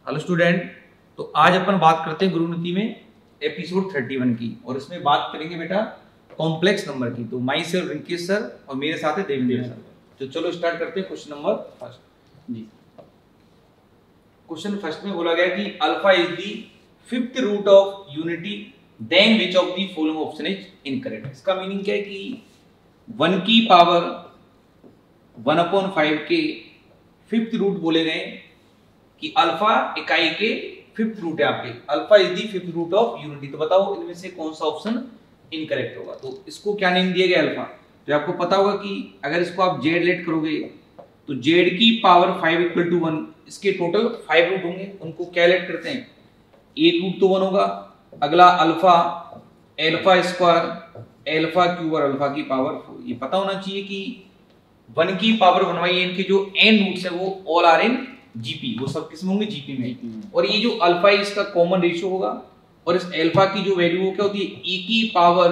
Hello student, तो आज अपन बात करते हैं गुरुनीति में एपिसोड 31 की, और इसमें बात करेंगे बेटा कॉम्प्लेक्स नंबर की। तो माई सेल्फ रिंकेश सर और मेरे साथ है देवेंद्र सर। तो चलो स्टार्ट करते हैं क्वेश्चन नंबर फर्स्ट जी। क्वेश्चन फर्स्ट में बोला गया कि alpha is the fifth root of unity, then which of the following option is incorrect. इसका मीनिंग क्या है कि 1 की पावर 1/5 के फिफ्थ रूट बोले गए कि अल्फा इकाई के फिफ्थ रूट है आपके। Alpha is the fifth root of unity. तो बताओ इनमें से कौन सा ऑप्शन इनकरेक्ट होगा। तो इसको क्या नेम दिया गया अल्फा। तो आपको पता होगा कि अगर इसको आप जेड लेट करोगे तो जेड की पावर 5 इक्वल टू 1, इसके टोटल 5 रूट होंगे। उनको क्या लेट करते हैं, एक रूट तो 1 होगा। अगला alpha, alpha square, alpha cube और अल्फा की पावर 4। ये पता होना चाहिए कि 1 की पावर 1/n के जो n रूट्स है वो ऑल आर इन जीपी, वो सब किसमें होंगे, जीपी में। और ये जो अल्फा है इसका कॉमन रेशियो होगा, और इस अल्फा की जो वैल्यू क्या होती है, e की पावर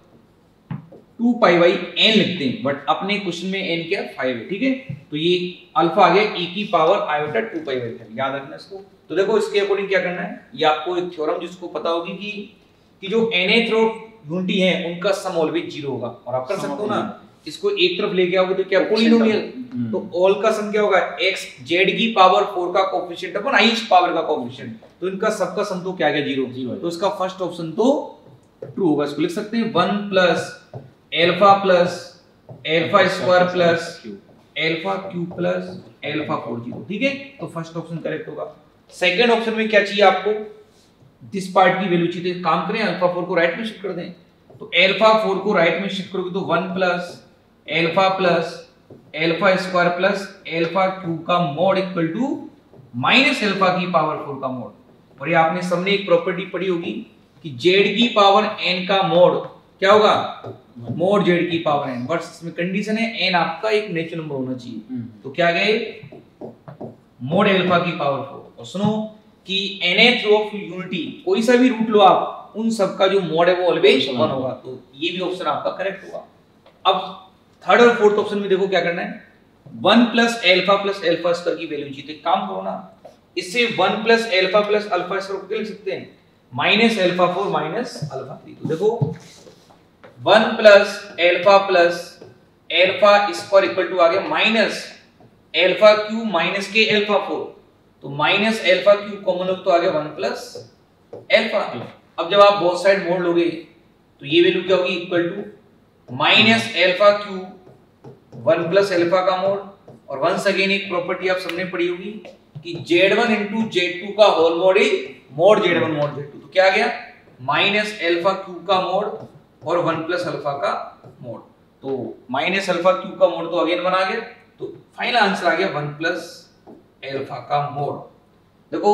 2π/n लिखते हैं, बट अपने क्वेश्चन में n क्या 5 है, ठीक है। तो ये अल्फा आ गया e की पावर आयोटा 2π/5, याद रखना इसको। तो देखो इसके अकॉर्डिंग क्या करना है, ये आपको एक थ्योरम जिसको पता होगी कि जो nth यूनिटी है उनका सम ऑलवेज 0 होगा। और आप कर सकते हो ना, इसको एक तरफ लेके आओगे तो क्या पॉलिनोमियल, तो ऑल का सम क्या होगा, x z की पावर 4 का कोएफिशिएंट अपन i पावर का कोएफिशिएंट, तो इनका सबका सम तो क्या आ गया 0। तो इसका फर्स्ट ऑप्शन तो ट्रू होगा। इसको लिख सकते हैं 1 plus alpha square plus alpha cube plus alpha 4 0, ठीक है। तो फर्स्ट ऑप्शन करेक्ट होगा। सेकंड ऑप्शन में क्या चाहिए आपको, दिस पार्ट की वैल्यू चाहिए। काम करें अल्फा 4 को राइट में शिफ्ट कर दें। तो एल्फा 4 को राइट में शिफ्ट करोगे तो 1 plus alpha square plus alpha cube का mod equal to minus alpha की पावर 4 का मोड। और ये आपने सबने एक प्रॉपर्टी पढ़ी होगी कि जेड की पावर n का मोड क्या होगा, मोड जेड की पावर n। बट इसमें कंडीशन है n आपका एक नेचुरल नंबर होना चाहिए। तो क्या गए, मोड एल्फा की पावर 4। और सुनो कि nth रो ऑफ यूनिटी कोई सा भी रूट लो आप, उन सब का जो मोड है वो ऑलवेज 1 होगा। तो ये भी ऑप्शन आपका करेक्ट होगा। अब थर्ड और फोर्थ ऑप्शन में देखो क्या करना है, 1 प्लस एल्फा स्क्वायर की वैल्यू चाहिए। काम करो ना, इससे 1 प्लस एल्फा स्क्वायर को क्या लिख सकते हैं, माइनस एल्फा 4 माइनस अल्फा 3। तो देखो 1 plus alpha square equal to आ गया माइनस एल्फा क्यूब माइनस के एल्फा 4। तो माइनस एल्फा क्यूब कॉमन हो तो आ गया 1 प्लस एल्फा। अब जब आप बोथ साइड मोड़ लोगे तो ये वैल्यू क्या होगी, equal to minus alpha cube 1 plus alpha का मोड। और वंस अगेन एक प्रॉपर्टी आप सबने पढ़ी होगी कि z1 into z2 का whole mod is mod z1 mod z2। तो क्या आ गया, माइनस एल्फा क्यूब का मोड और 1 प्लस अल्फा का मोड। तो माइनस अल्फा क्यूब का मोड तो अगेन बना गया। तो फाइनल आंसर आ गया 1 प्लस एल्फा का मोड। देखो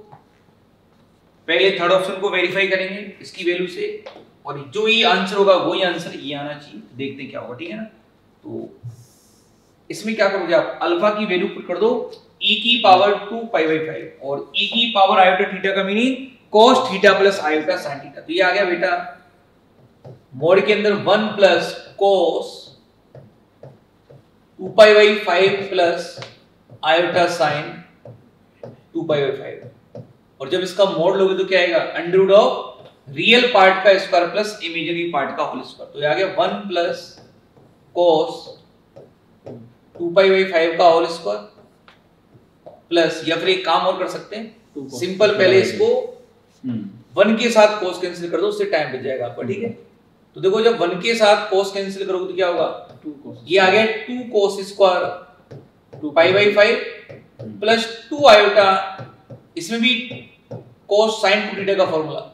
पहले थर्ड ऑप्शन को वेरीफाई करेंगे इसकी वैल्यू से, और जो ये आंसर होगा वही आंसर ये आना चाहिए। देखते क्या होगा, ठीक है ना। तो इसमें क्या करोगे आप, अल्फा की वैल्यू पुट कर दो e की पावर 2π/5, और e की पावर आयोटा थीटा का meaning cos theta plus iota sin theta. तो ये आ गया बेटा मोड के अंदर 1 plus cos 2π/5 plus iota sin 2π/5। और जब इसका मोड लोगे तो क्या आएगा, under root of real part का स्क्वायर प्लस इमेजिनरी पार्ट का होल स्क्वायर। तो ये आ गया 1 प्लस cos 2π/5 का होल स्क्वायर प्लस, या फिर एक काम और कर सकते हैं सिंपल, पहले इसको 1 के साथ cos कैंसिल कर दो, उससे टाइम बच जाएगा आपका, ठीक है। तो देखो जब 1 के साथ cos कैंसिल करोगे तो क्या होगा, ये आ गया 2 cos स्क्वायर 2π/5 प्लस 2 आयोटा, इसमें भी cos sin 2θ का फॉर्मूला।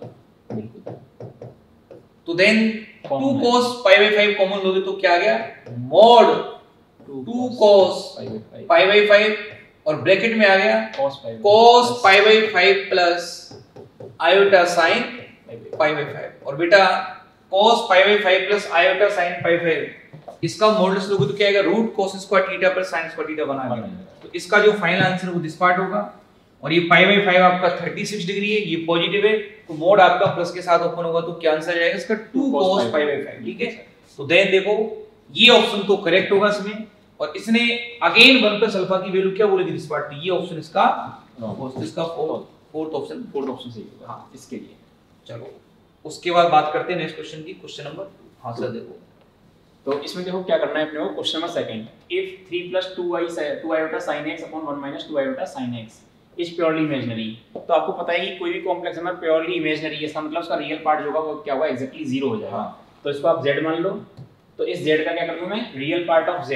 तो देन 2 cos π/5 कॉमन लोगे तो क्या आ गया, मोड 2 cos π/5 और ब्रैकेट में आ गया cos π/5 प्लस आयोटा sin π/5। और बेटा cos π/5 प्लस आयोटा sin π/5 इसका मॉडुलस लोगे तो क्या आएगा, root cos square theta plus sin square theta बना गया। तो इसका जो फाइनल आंसर वो दिस पार्ट होगा। और ये π/5 आपका 36 डिग्री है, ये पॉजिटिव है, तो मोड आपका प्लस के साथ ओपन होगा तो क्या आंसर आएगा इसका 2 cos π/5, ठीक है। तो देन देखो ये ऑप्शन तो करेक्ट होगा इसमें। और इसने अगेन 1 प्लस अल्फा की वैल्यू क्या बोलेगी दिस पार्ट, ये ऑप्शन इसका तो इसका फोर्थ ऑप्शन सही होगा हाँ इसके लिए। चलो उसके बाद बात करते हैं नेक्स्ट क्वेश्चन की, क्वेश्चन नंबर हाँ सर देखो तो इसमें देखो क्या करना है अपने को, question number second, if 3 + 2 iota sin x upon 1 - 2 iota sin x is purely imaginary. तो आपको पता है कि कोई भी कॉम्प्लेक्स नंबर प्योरली इमेजिनरी है, इसका मतलब उसका रियल पार्ट जो होगा वो क्या होगा, एग्जैक्टली 0 हो जाएगा। हाँ। तो इसको आप z मान लो, तो इस z का क्या कर दूं मैं, real part of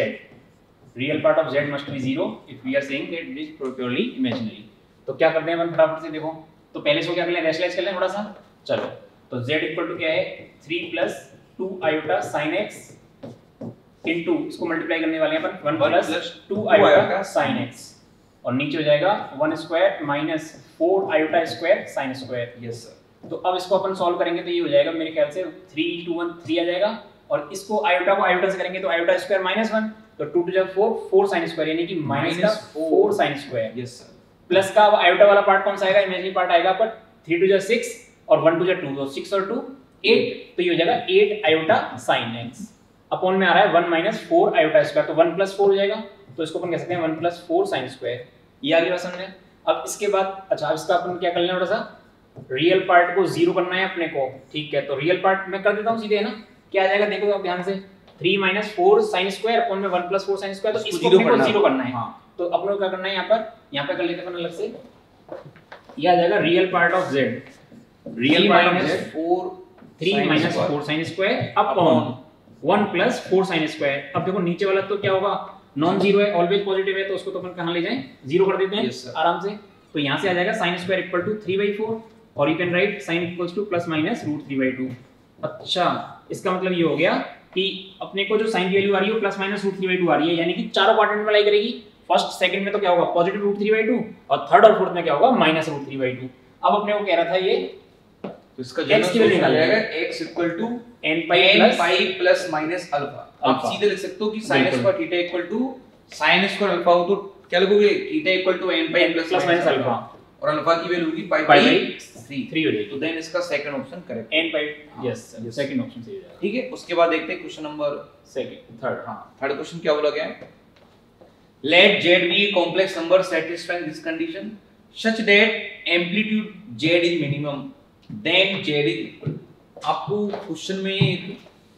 z must be 0 if we are saying that it is purely imaginary. तो क्या करते हैं अपन फटाफट से देखो, तो पहले इसको क्या कर लें, रेशनलाइज कर लें थोड़ा सा। चलो तो z = क्या है 3 + 2 iota sin x इनटू इसको मल्टीप्लाई करने वाले हैं अपन 1 + 2 iota sin x और नीचे हो जाएगा 1² - 4 iota square sin square। Yes sir. तो अब इसको अपन सॉल्व करेंगे तो ये हो जाएगा मेरे ख्याल से 3 × 1 3 आ जाएगा, और इसको आयोटा को आयोटा से करेंगे तो आयोटा स्क्वायर -1 तो 2 × 4 sin square यानी कि -4 sin square। Yes sir. Plus का आयोटा वाला पार्ट कौन सा आएगा, इमेजिनरी पार्ट आएगा, पर 3 × 6 और 1 × 2 तो 6 और 2 8 तो ये हो जाएगा 8 iota sin x अपॉन में आ रहा है 1 - 4 iota स्क्वायर, तो 1 + 4 हो जाएगा, तो इसको अपन कह सकते हैं 1 + 4 sin square। ये आ गया समझ में। अब इसके बाद अच्छा इसका अपन क्या कर लेना, थोड़ा सा रियल पार्ट को 0 करना है अपने को, ठीक है। तो रियल पार्ट मैं कर देता हूं सीधे, है ना, क्या आ जाएगा देखो आप ध्यान से, 3 - 4 sin square अपॉन में 1 + 4 sin square, तो इसको अपने को 0 करना है। हाँ। तो अपने को क्या करना है यहाँ पे कर लेते हैं अपन अलग से, ये आ जाएगा real part of z, real part of z 3 - 4 sin square upon 1 + 4 sin square। अब देखो नीचे वाला तो क्या होगा, नॉन जीरो है, ऑलवेज पॉजिटिव है, तो उसको तो अपन कहां ले जाएं, 0 कर देते हैं आराम से। तो यहां से आ जाएगा sin square = 3/4 और यू कैन राइट sin = ±√3/2। अच्छा इसका मतलब ये हो गया कि अपने को जो साइन की वैल्यू आ रही है ±√3/2 आ रही है, यानी कि चारों क्वाड्रेंट में लाई करेगी। फर्स्ट सेकंड में तो क्या होगा पॉजिटिव √3/2 और थर्ड और फोर्थ में क्या होगा -√3/2। अब अपने को कह रहा था ये तो इसका जनरल सॉल्यूशन आ जाएगा x = n + माइनस अल्फा। आप सीधे लिख सकते हो कि sin square theta = sin square alpha हो, तो क्या लिखोगे थीटा = n + माइनस अल्फा और अल्फा की वैल्यू होगी π/3 हो जाएगी। तो देन इसका second option correct n/, yes second option सही हो जाएगा। ठीक है, उसके बाद देखते हैं क्वेश्चन नंबर थर्ड। हां थर्ड क्वेश्चन क्या बोला गया है, let z be a complex number satisfying this condition such that amplitude z is minimum then z is equal। आपको क्वेश्चन में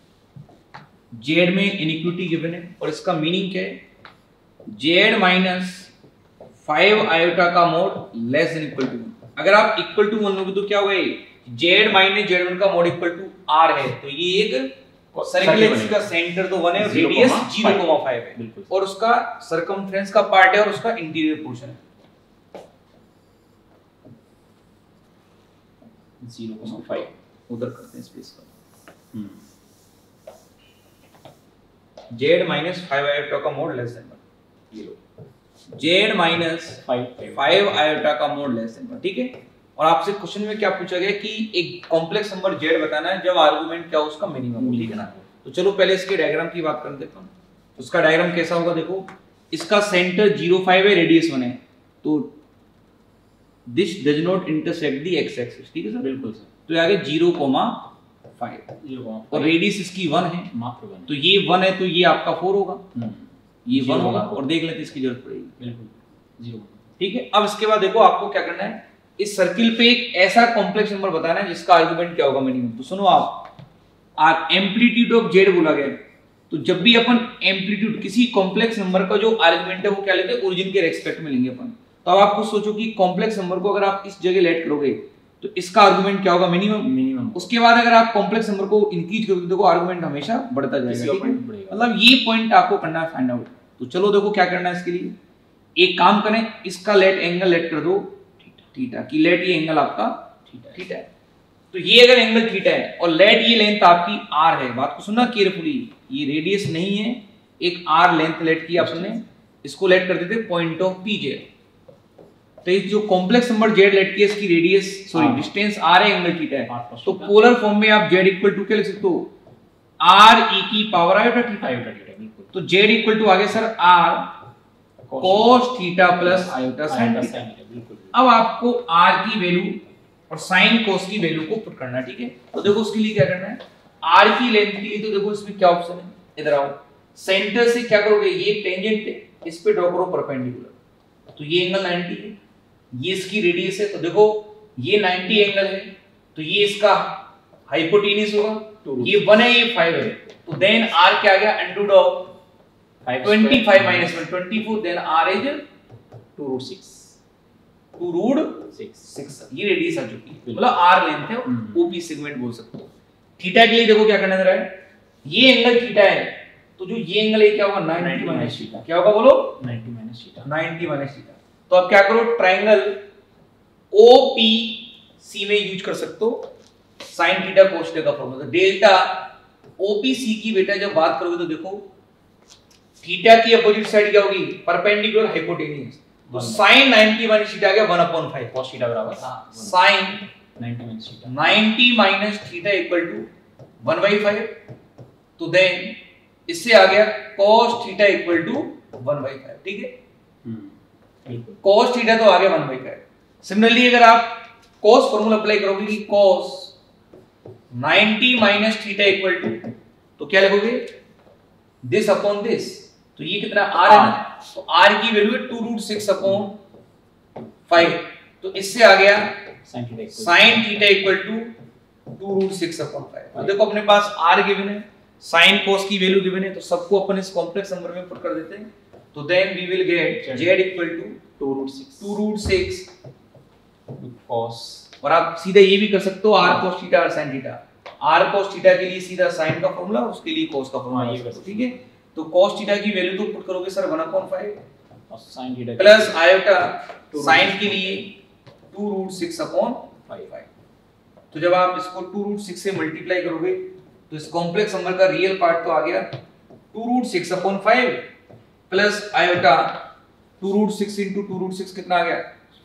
z में इनइक्वालिटी गिवन है और इसका मीनिंग क्या है, z - 5 iota का mod less than equal to 1। अगर आप इक्वल टू 1 लोगे तो क्या होगा, z - z1 का मोड इक्वल टू r है, तो ये एक सर्किल है जिसका सेंटर तो 1 है, रेडियस 0,5 है और उसका सरकमफ्रेंस का पार्ट है और उसका इंटीरियर पोर्शन है 0,5। उधर करते हैं स्पेस का z - 5 iota का मोड लेस देन 1, ये लो z - 5 iota का मोड लेस देन 1, ठीक है। और आपसे क्वेश्चन में क्या पूछा गया कि एक कॉम्प्लेक्स नंबर z बताना है जब आर्गुमेंट क्या हो उसका मिनिमम, ठीक है ना। तो चलो पहले इसके डायग्राम की बात कर देता हूं। तो उसका डायग्राम कैसा होगा, देखो इसका सेंटर 0,5 है, रेडियस 1 है, तो this does not intersect the x axis, ठीक है सर, बिल्कुल सर। तो ये आ गया 0,5 और रेडियस इसकी 1 है, मात्र 1, तो ये 1 है तो ये आपका 4 होगा, ये 1 होगा और देख लेते इसकी जरूरत पड़ेगी, बिल्कुल 0, ठीक है। अब इसके बाद देखो आपको क्या करना है, इस सर्किल पे एक ऐसा कॉम्प्लेक्स नंबर बताना है जिसका आर्गुमेंट क्या होगा मिनिमम। तो सुनो आप एम्पलीट्यूड ऑफ z बोला गया, तो जब भी अपन एम्पलीट्यूड किसी कॉम्प्लेक्स नंबर का जो आर्गुमेंट है वो क्या लेते हैं, ओरिजिन के रेस्पेक्ट में लेंगे अपन। तो अब आप खुद सोचो कि कॉम्प्लेक्स नंबर को अगर आप इस जगह लेट करोगे तो इसका आर्गुमेंट क्या होगा, मिनिमम। उसके बाद अगर आप कॉम्प्लेक्स नंबर को इंक्रीज करोगे तो देखो आर्गुमेंट हमेशा बढ़ता जाएगा, ठीक है। मतलब ये पॉइंट आपको करना है फाइंड आउट। तो चलो देखो क्या करना है इसके लिए, एक काम करें, इसका लेट एंगल लेट कर दो थीटा की, लेट ये एंगल आपका थीटा है, तो ये अगर एंगल थीटा है और लेट ये लेंथ आपकी r है, बात को सुनना केयरफुली, ये रेडियस नहीं है, एक r लेंथ लेट की आपने, इसको लेट कर देते पॉइंट ऑफ pj। तो ये जो कॉम्प्लेक्स नंबर z लेट की है इसकी रेडियस सॉरी डिस्टेंस r है, एंगल थीटा है, तो पोलर फॉर्म में आप z = क्या लिख सकते हो, r e की पावर आयोटा थीटा, बिल्कुल। तो z = आ गया sir r cos theta plus iota sin theta, बिल्कुल। अब आपको r की वैल्यू और sin cos की वैल्यू को पुट करना है, ठीक है। तो देखो उसके लिए क्या करना है, r की लेंथ के लिए तो देखो इसमें क्या ऑप्शन है, इधर आओ, सेंटर से क्या करोगे, ये टेंजेंट है, इस पे ड्रॉ करो परपेंडिकुलर, तो ये एंगल 90 है, ये इसकी रेडियस है, तो देखो ये 90 एंगल है, तो ये इसका हाइपोटेन्यूस होगा, ये 1 है, ये 5 है, तो देन r क्या आ गया, under of 25 minus 1 24, then r is 2 root 6 ये रेडियस आ चुकी है, मतलब r लेंथ है, ओपी सेगमेंट बोल सकते हो। थीटा के लिए देखो क्या करना है, ये एंगल थीटा है, तो जो ये एंगल है क्या होगा, 90 माइनस थीटा, क्या होगा बोलो, 90 माइनस थीटा। तो अब क्या करो, ट्रायंगल OPC में यूज कर सकते हो sin थीटा cos थीटा का फॉर्मूला, तो डेल्टा OPC की बेटा जब बात करोगे तो देखो थीटा की अपोजिट साइड क्या होगी, परपेंडिकुलर हाइपोटेन्यूस, तो sin 90 माइनस थीटा आ गया 1/5 cos थीटा बराबर sin 90 minus theta equal to 1/5, तो देन इससे आ गया cos थीटा इक्वल टू 1/5, ठीक है, cos थीटा तो आ गया 1/5। सिमिलरली अगर आप cos फॉर्मूला अप्लाई करोगे कि cos 90 minus theta equal to, तो क्या लिखोगे, दिस अपॉन दिस, तो ये कितना r है ना, तो r की वैल्यू है 2√6/5, तो इससे आ गया sin थीटा इक्वल टू 2√6/5। तो देखो अपने पास r गिवन है, sin cos की वैल्यू गिवन है, तो सबको अपन इस कॉम्प्लेक्स नंबर में पुट कर देते हैं, तो then we will get z equal to 2√6 cos, और आप सीधा ये भी कर सकते हो r cos थीटा और sin theta, r cos theta के लिए सीधा sin का फॉर्मूला, उसके लिए cos का फॉर्मूला, ये कर, ठीक है। तो cos थीटा की वैल्यू तो पुट करोगे सर 1/5 और sin theta plus iota sin के लिए 2√6/5। तो जब आप इसको 2√6 से मल्टीप्लाई करोगे तो इस कॉम्प्लेक्स नंबर का रियल पार्ट तो आ गया 2√6/5 प्लस आयोटा 2√6 into 2√6 कितना आ गया,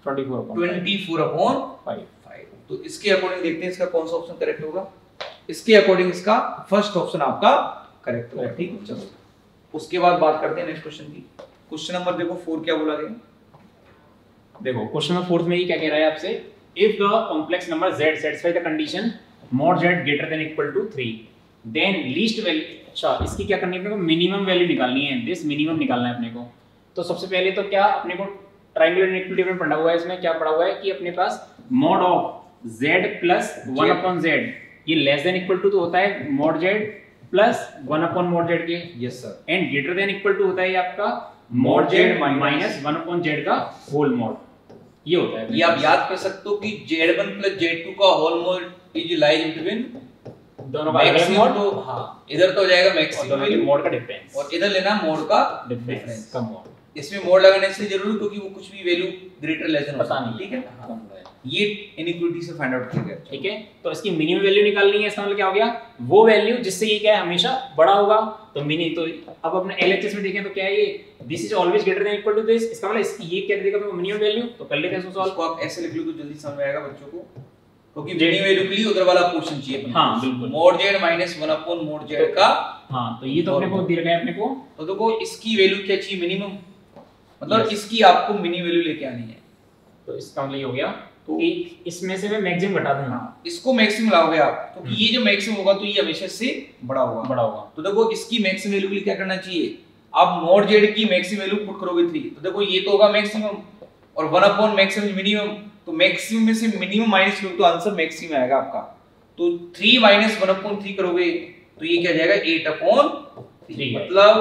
24/5। तो इसके अकॉर्डिंग देखते हैं इसका कौन सा ऑप्शन करेक्ट होगा, इसके अकॉर्डिंग इसका फर्स्ट ऑप्शन आपका करेक्ट होगा, ठीक है। चलो उसके बाद बात करते हैं नेक्स्ट क्वेश्चन की। क्वेश्चन नंबर देखो 4 क्या बोला गया, देखो क्वेश्चन नंबर 4 में ये क्या कह रहा है आपसे, if the complex number z satisfy the condition mod z greater than equal to 3 then least value, अच्छा इसकी क्या करनी है अपने को, मिनिमम वैल्यू निकालनी है, दिस मिनिमम निकालना है अपने को। तो सबसे पहले तो क्या अपने को ट्रायंगुलर इनइक्वालिटी में पढ़ा हुआ है, इसमें क्या पढ़ा हुआ है कि अपने पास mod of z plus 1/z, ये लेस देन इक्वल टू तो होता है mod z plus 1/mod z के, yes sir, and greater than equal to होता है ये आपका mod z माइनस 1/z का होल mod, ये होता है। ये आप याद कर सकते हो कि z1 plus z2 का whole mod is lies between दोनों का mod, तो हां इधर तो हो जाएगा मैक्सिमम वैल्यू mod का डिफरेंस, और इधर लेना mod का डिफरेंस का mod। इसमें मोड लगाने से जरूरी क्योंकि वो कुछ भी वैल्यू ग्रेटर लेस देन पता नहीं, ठीक है, ये इनइक्वालिटी से फाइंड आउट किया गया, ठीक है। तो इसकी मिनिमम वैल्यू निकालनी है, इसका मतलब क्या हो गया, वो वैल्यू जिससे ये क्या है हमेशा बड़ा होगा, तो मिनी, तो अब अपने एलएचएस में देखें तो क्या है ये, this is always greater than equal to this, इसका मतलब इसकी ये क्या देगा तो मिनिमम वैल्यू, तो कर लेते हैं इसको सॉल्व। इसको आप ऐसे लिख लो तो जल्दी समझ में आएगा बच्चों को, क्योंकि मिनिमम वैल्यू के लिए उधर वाला क्वेश्चन चाहिए अपने। हां बिल्कुल, mod z minus 1/mod z का, हां तो ये तो अपने को दे रखा है अपने को, तो देखो इसकी वैल्यू क्या चाहिए, मिनिमम, मतलब इसकी आपको मिनी वैल्यू लेके आनी है, तो इसका मतलब ये हो गया कि इसमें से मैं मैक्सिमम घटा दूंगा, इसको मैक्सिमम लाओगे आप, तो ये जो मैक्सिमम होगा तो ये हमेशा से बड़ा होगा। तो देखो इसकी मैक्सिमम वैल्यू के लिए क्या करना चाहिए, आप mod z की मैक्सिमम वैल्यू पुट करोगे 3, तो देखो ये तो होगा मैक्सिमम और 1/, मैक्सिमम मिनिमम, तो मैक्सिमम में से मिनिमम माइनस करोगे तो आंसर मैक्सिमम आएगा आपका, तो 3 - 1/3 करोगे तो ये क्या जाएगा 8/3, मतलब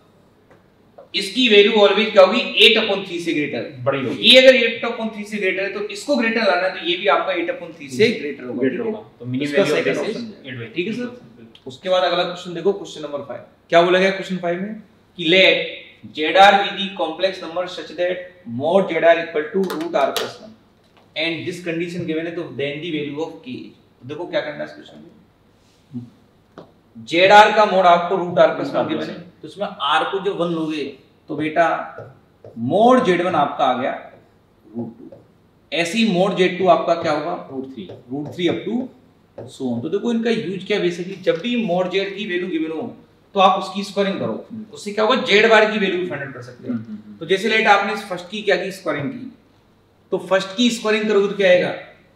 इसकी वैल्यू ऑलवेज क्या होगी 8/3 से ग्रेटर बड़ी होगी। ये अगर 8/3 से ग्रेटर है तो इसको ग्रेटर लाना है, तो ये भी आपका 8/3 से ग्रेटर होगा, तो minimum value of this is 8/3, ठीक है सर। उसके बाद अगला क्वेश्चन देखो, क्वेश्चन नंबर 5 क्या बोला गया क्वेश्चन 5 में कि let zr be the complex number such that mod zr equal to √r+1 and this condition given है, तो then the value of k। देखो क्या करना है इस क्वेश्चन में, zr का मोड आपको √r+1 गिवन है, तो इसमें r को जब 1 लोगे तो बेटा mod z1 आपका आ गया √2, ऐसे ही mod z2 आपका क्या होगा √3 अप टू सो ऑन। तो देखो इनका यूज क्या, बेसिकली जब भी mod z की वैल्यू गिवन हो तो आप उसकी स्क्वायरिंग करो, उससे क्या होगा z बार की वैल्यू फाइंड आउट कर सकते हैं। तो जैसे लेट आपने फर्स्ट की क्या की स्क्वायरिंग की, तो फर्स्ट की स्क्वायरिंग करोगे तो क्या आएगा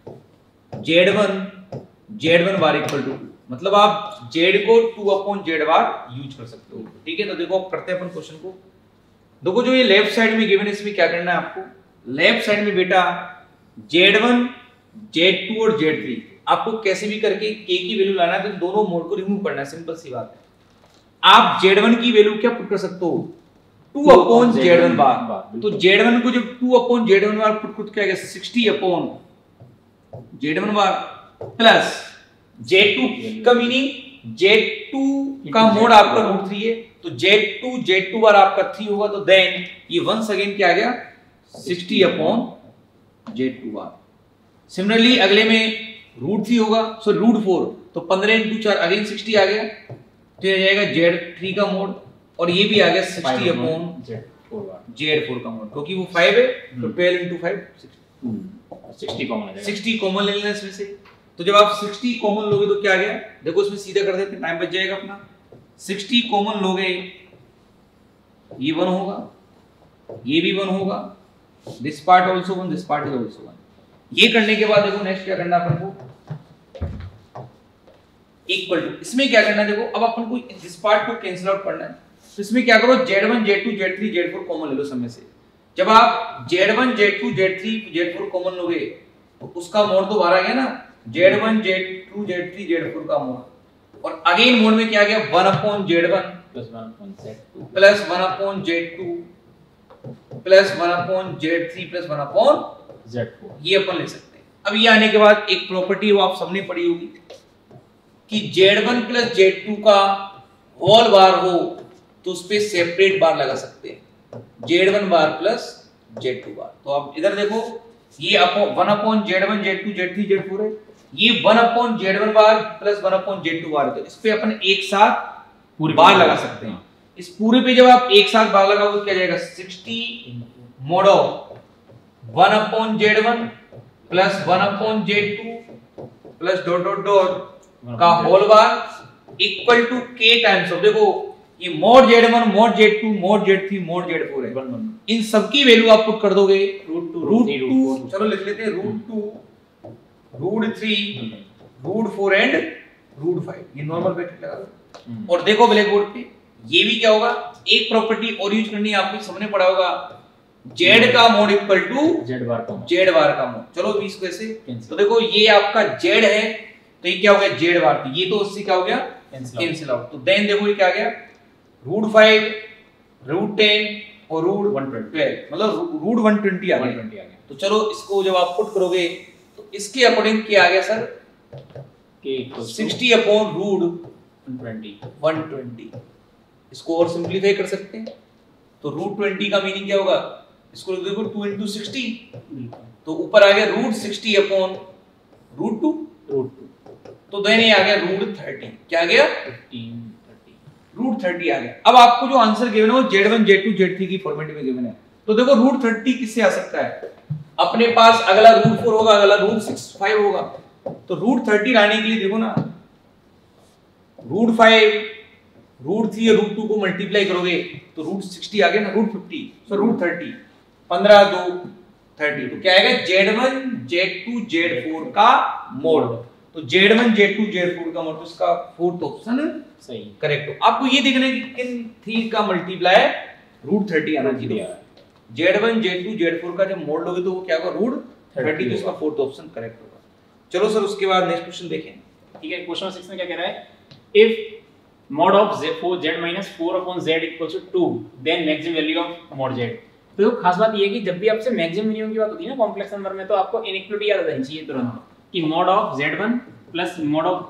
z1 बार इक्वल टू, मतलब आप z को 2/z बार यूज कर सकते हो, ठीक है। तो देखो करते हैं अपन क्वेश्चन को, देखो जो ये लेफ्ट साइड में गिवन है इसमें क्या करना है आपको, लेफ्ट साइड में बेटा Z1 Z2 और Z3 आपको कैसे भी करके k की वैल्यू लाना है, तो दोनों मोड को रिमूव करना है, सिंपल सी बात है। आप Z1 की वैल्यू क्या पुट कर सकते हो 2 अपॉन Z1 बार, तो Z1 को जब 2 अपॉन Z1 बार पुट किया गया 60 upon Z1 bar plus Z2 का मीनिंग Z2 का मोड आपका √3 है, तो Z2 बार आपका 3 होगा, तो देन ये वंस अगेन क्या आ गया 60 अपॉन Z2 बार। सिमिलरली अगले में √3 होगा, सो √4, तो 15 × 4 अगेन 60 आ गया, तो ये आ जाएगा Z3 का मोड, और ये भी आ गया 60 अपॉन Z4 का मोड, क्योंकि वो 5 है तो 12 × 5 60 कॉमन आ जाएगा, 60 कॉमन ले लेना इसमें से। तो जब आप 60 कॉमन लोगे तो क्या आ गया, देखो इसमें सीधा कर देते हैं, टाइम बच जाएगा अपना। 60 कॉमन लोगे ये 1 होगा, ये भी 1 होगा, this part also 1, this part is also 1। ये करने के बाद देखो नेक्स्ट क्या करना अपन को, इक्वल टू, इसमें क्या करना है देखो, अब अपन को दिस पार्ट को कैंसिल आउट करना है, तो इसमें क्या करो Z1 Z2 Z3 Z4 common ले लो सब में से। जब आप Z1 Z2 Z3 Z4 common लोगे तो उसका मोड तो बाहर आ गया ना, Z1 Z2 Z3 Z4 का मोड, और अगेन मोड में क्या आ गया 1 upon Z1 plus 1 upon Z2 plus 1 upon Z2 plus 1 upon Z3 plus 1 upon Z4, ये अपन ले सकते हैं। अब ये आने के बाद एक प्रॉपर्टी वो आप सबने पढ़ी होगी कि Z1 प्लस Z2 का होल बार हो तो उस पे सेपरेट बार लगा सकते हैं, Z1 बार प्लस Z2 बार। तो आप इधर देखो ये 1 upon Z1 Z2 Z3 Z4 है, ये 1 upon Z1 bar plus 1 upon Z2 bar है, तो इस पे अपन एक साथ पूरे बार लगा सकते हैं। इस पूरे पे जब आप एक साथ बार लगाओगे तो क्या जाएगा 60 mod of 1 upon Z1 plus 1 upon Z2 plus dot dot dot का whole bar equal to k times of, देखो ये mode Z1 mod Z2 mode Z3 mode Z4 है, इन सब की वैल्यू आप पुट कर दोगे √2, चलो लिख लेते हैं √2 √3 √4 एंड √5, ये नॉर्मल ब्रैकेट लगा दो। और देखो ब्लैक बोर्ड पे ये भी क्या होगा, एक प्रॉपर्टी और यूज करनी है, आपको सबने पढ़ा होगा Z का mod equal to Z bar का मोड। चलो भी इसको ऐसे, तो देखो ये आपका Z है तो ये क्या हो गया Z बार, ये तो उससे क्या हो गया कैंसिल आउट, तो देन देखो ये क्या आ गया √5 √10 और √112, मतलब √120 आ गया। तो चलो इसको जब आप पुट करोगे तो इसके अकॉर्डिंग क्या आ गया सर, 60 अपॉन √120। इसको और सिंपलीफाई कर सकते हैं, तो √20 का मीनिंग क्या होगा, इसको लिख देखो 2 × 60, तो ऊपर आ गया √60 अपॉन √2, तो देन ये आ गया √30, क्या आ गया √30 आ गया। अब आपको जो आंसर गिवन है वो Z1 Z2 Z3 की फॉर्मेट में गिवन है, तो देखो √30 किससे आ सकता है, अपने पास अगला √4 होगा, अगला √65 होगा, तो √30 लाने के लिए देखो ना √5 √3 और √2 को मल्टीप्लाई करोगे तो √60 आ गया ना, √50, सो √30 15 2 30, तो क्या आएगा Z1 Z2 Z4 का मोड, तो Z1 Z2 Z4 का मोड, तो इसका फोर्थ ऑप्शन सही करेक्ट हो। आपको ये देखना है कि किन 3 का मल्टीप्लाई √30 आना चाहिए, Z1 Z2 Z4 का जब मोड लोगे तो वो क्या होगा √30, तो इसका फोर्थ ऑप्शन करेक्ट होगा। चलो सर उसके बाद नेक्स्ट क्वेश्चन देखें, ठीक है। क्वेश्चन 6 में क्या कह रहा है, if mod of z upon z equals to 2 then maximum value of mod z। तो खास बात ये है कि जब भी आपसे मैक्सिमम मिनिमम की बात होती है ना कॉम्प्लेक्स नंबर में, तो आपको इनइक्वालिटी याद आ जानी चाहिए तुरंत कि mod of z1 plus mod of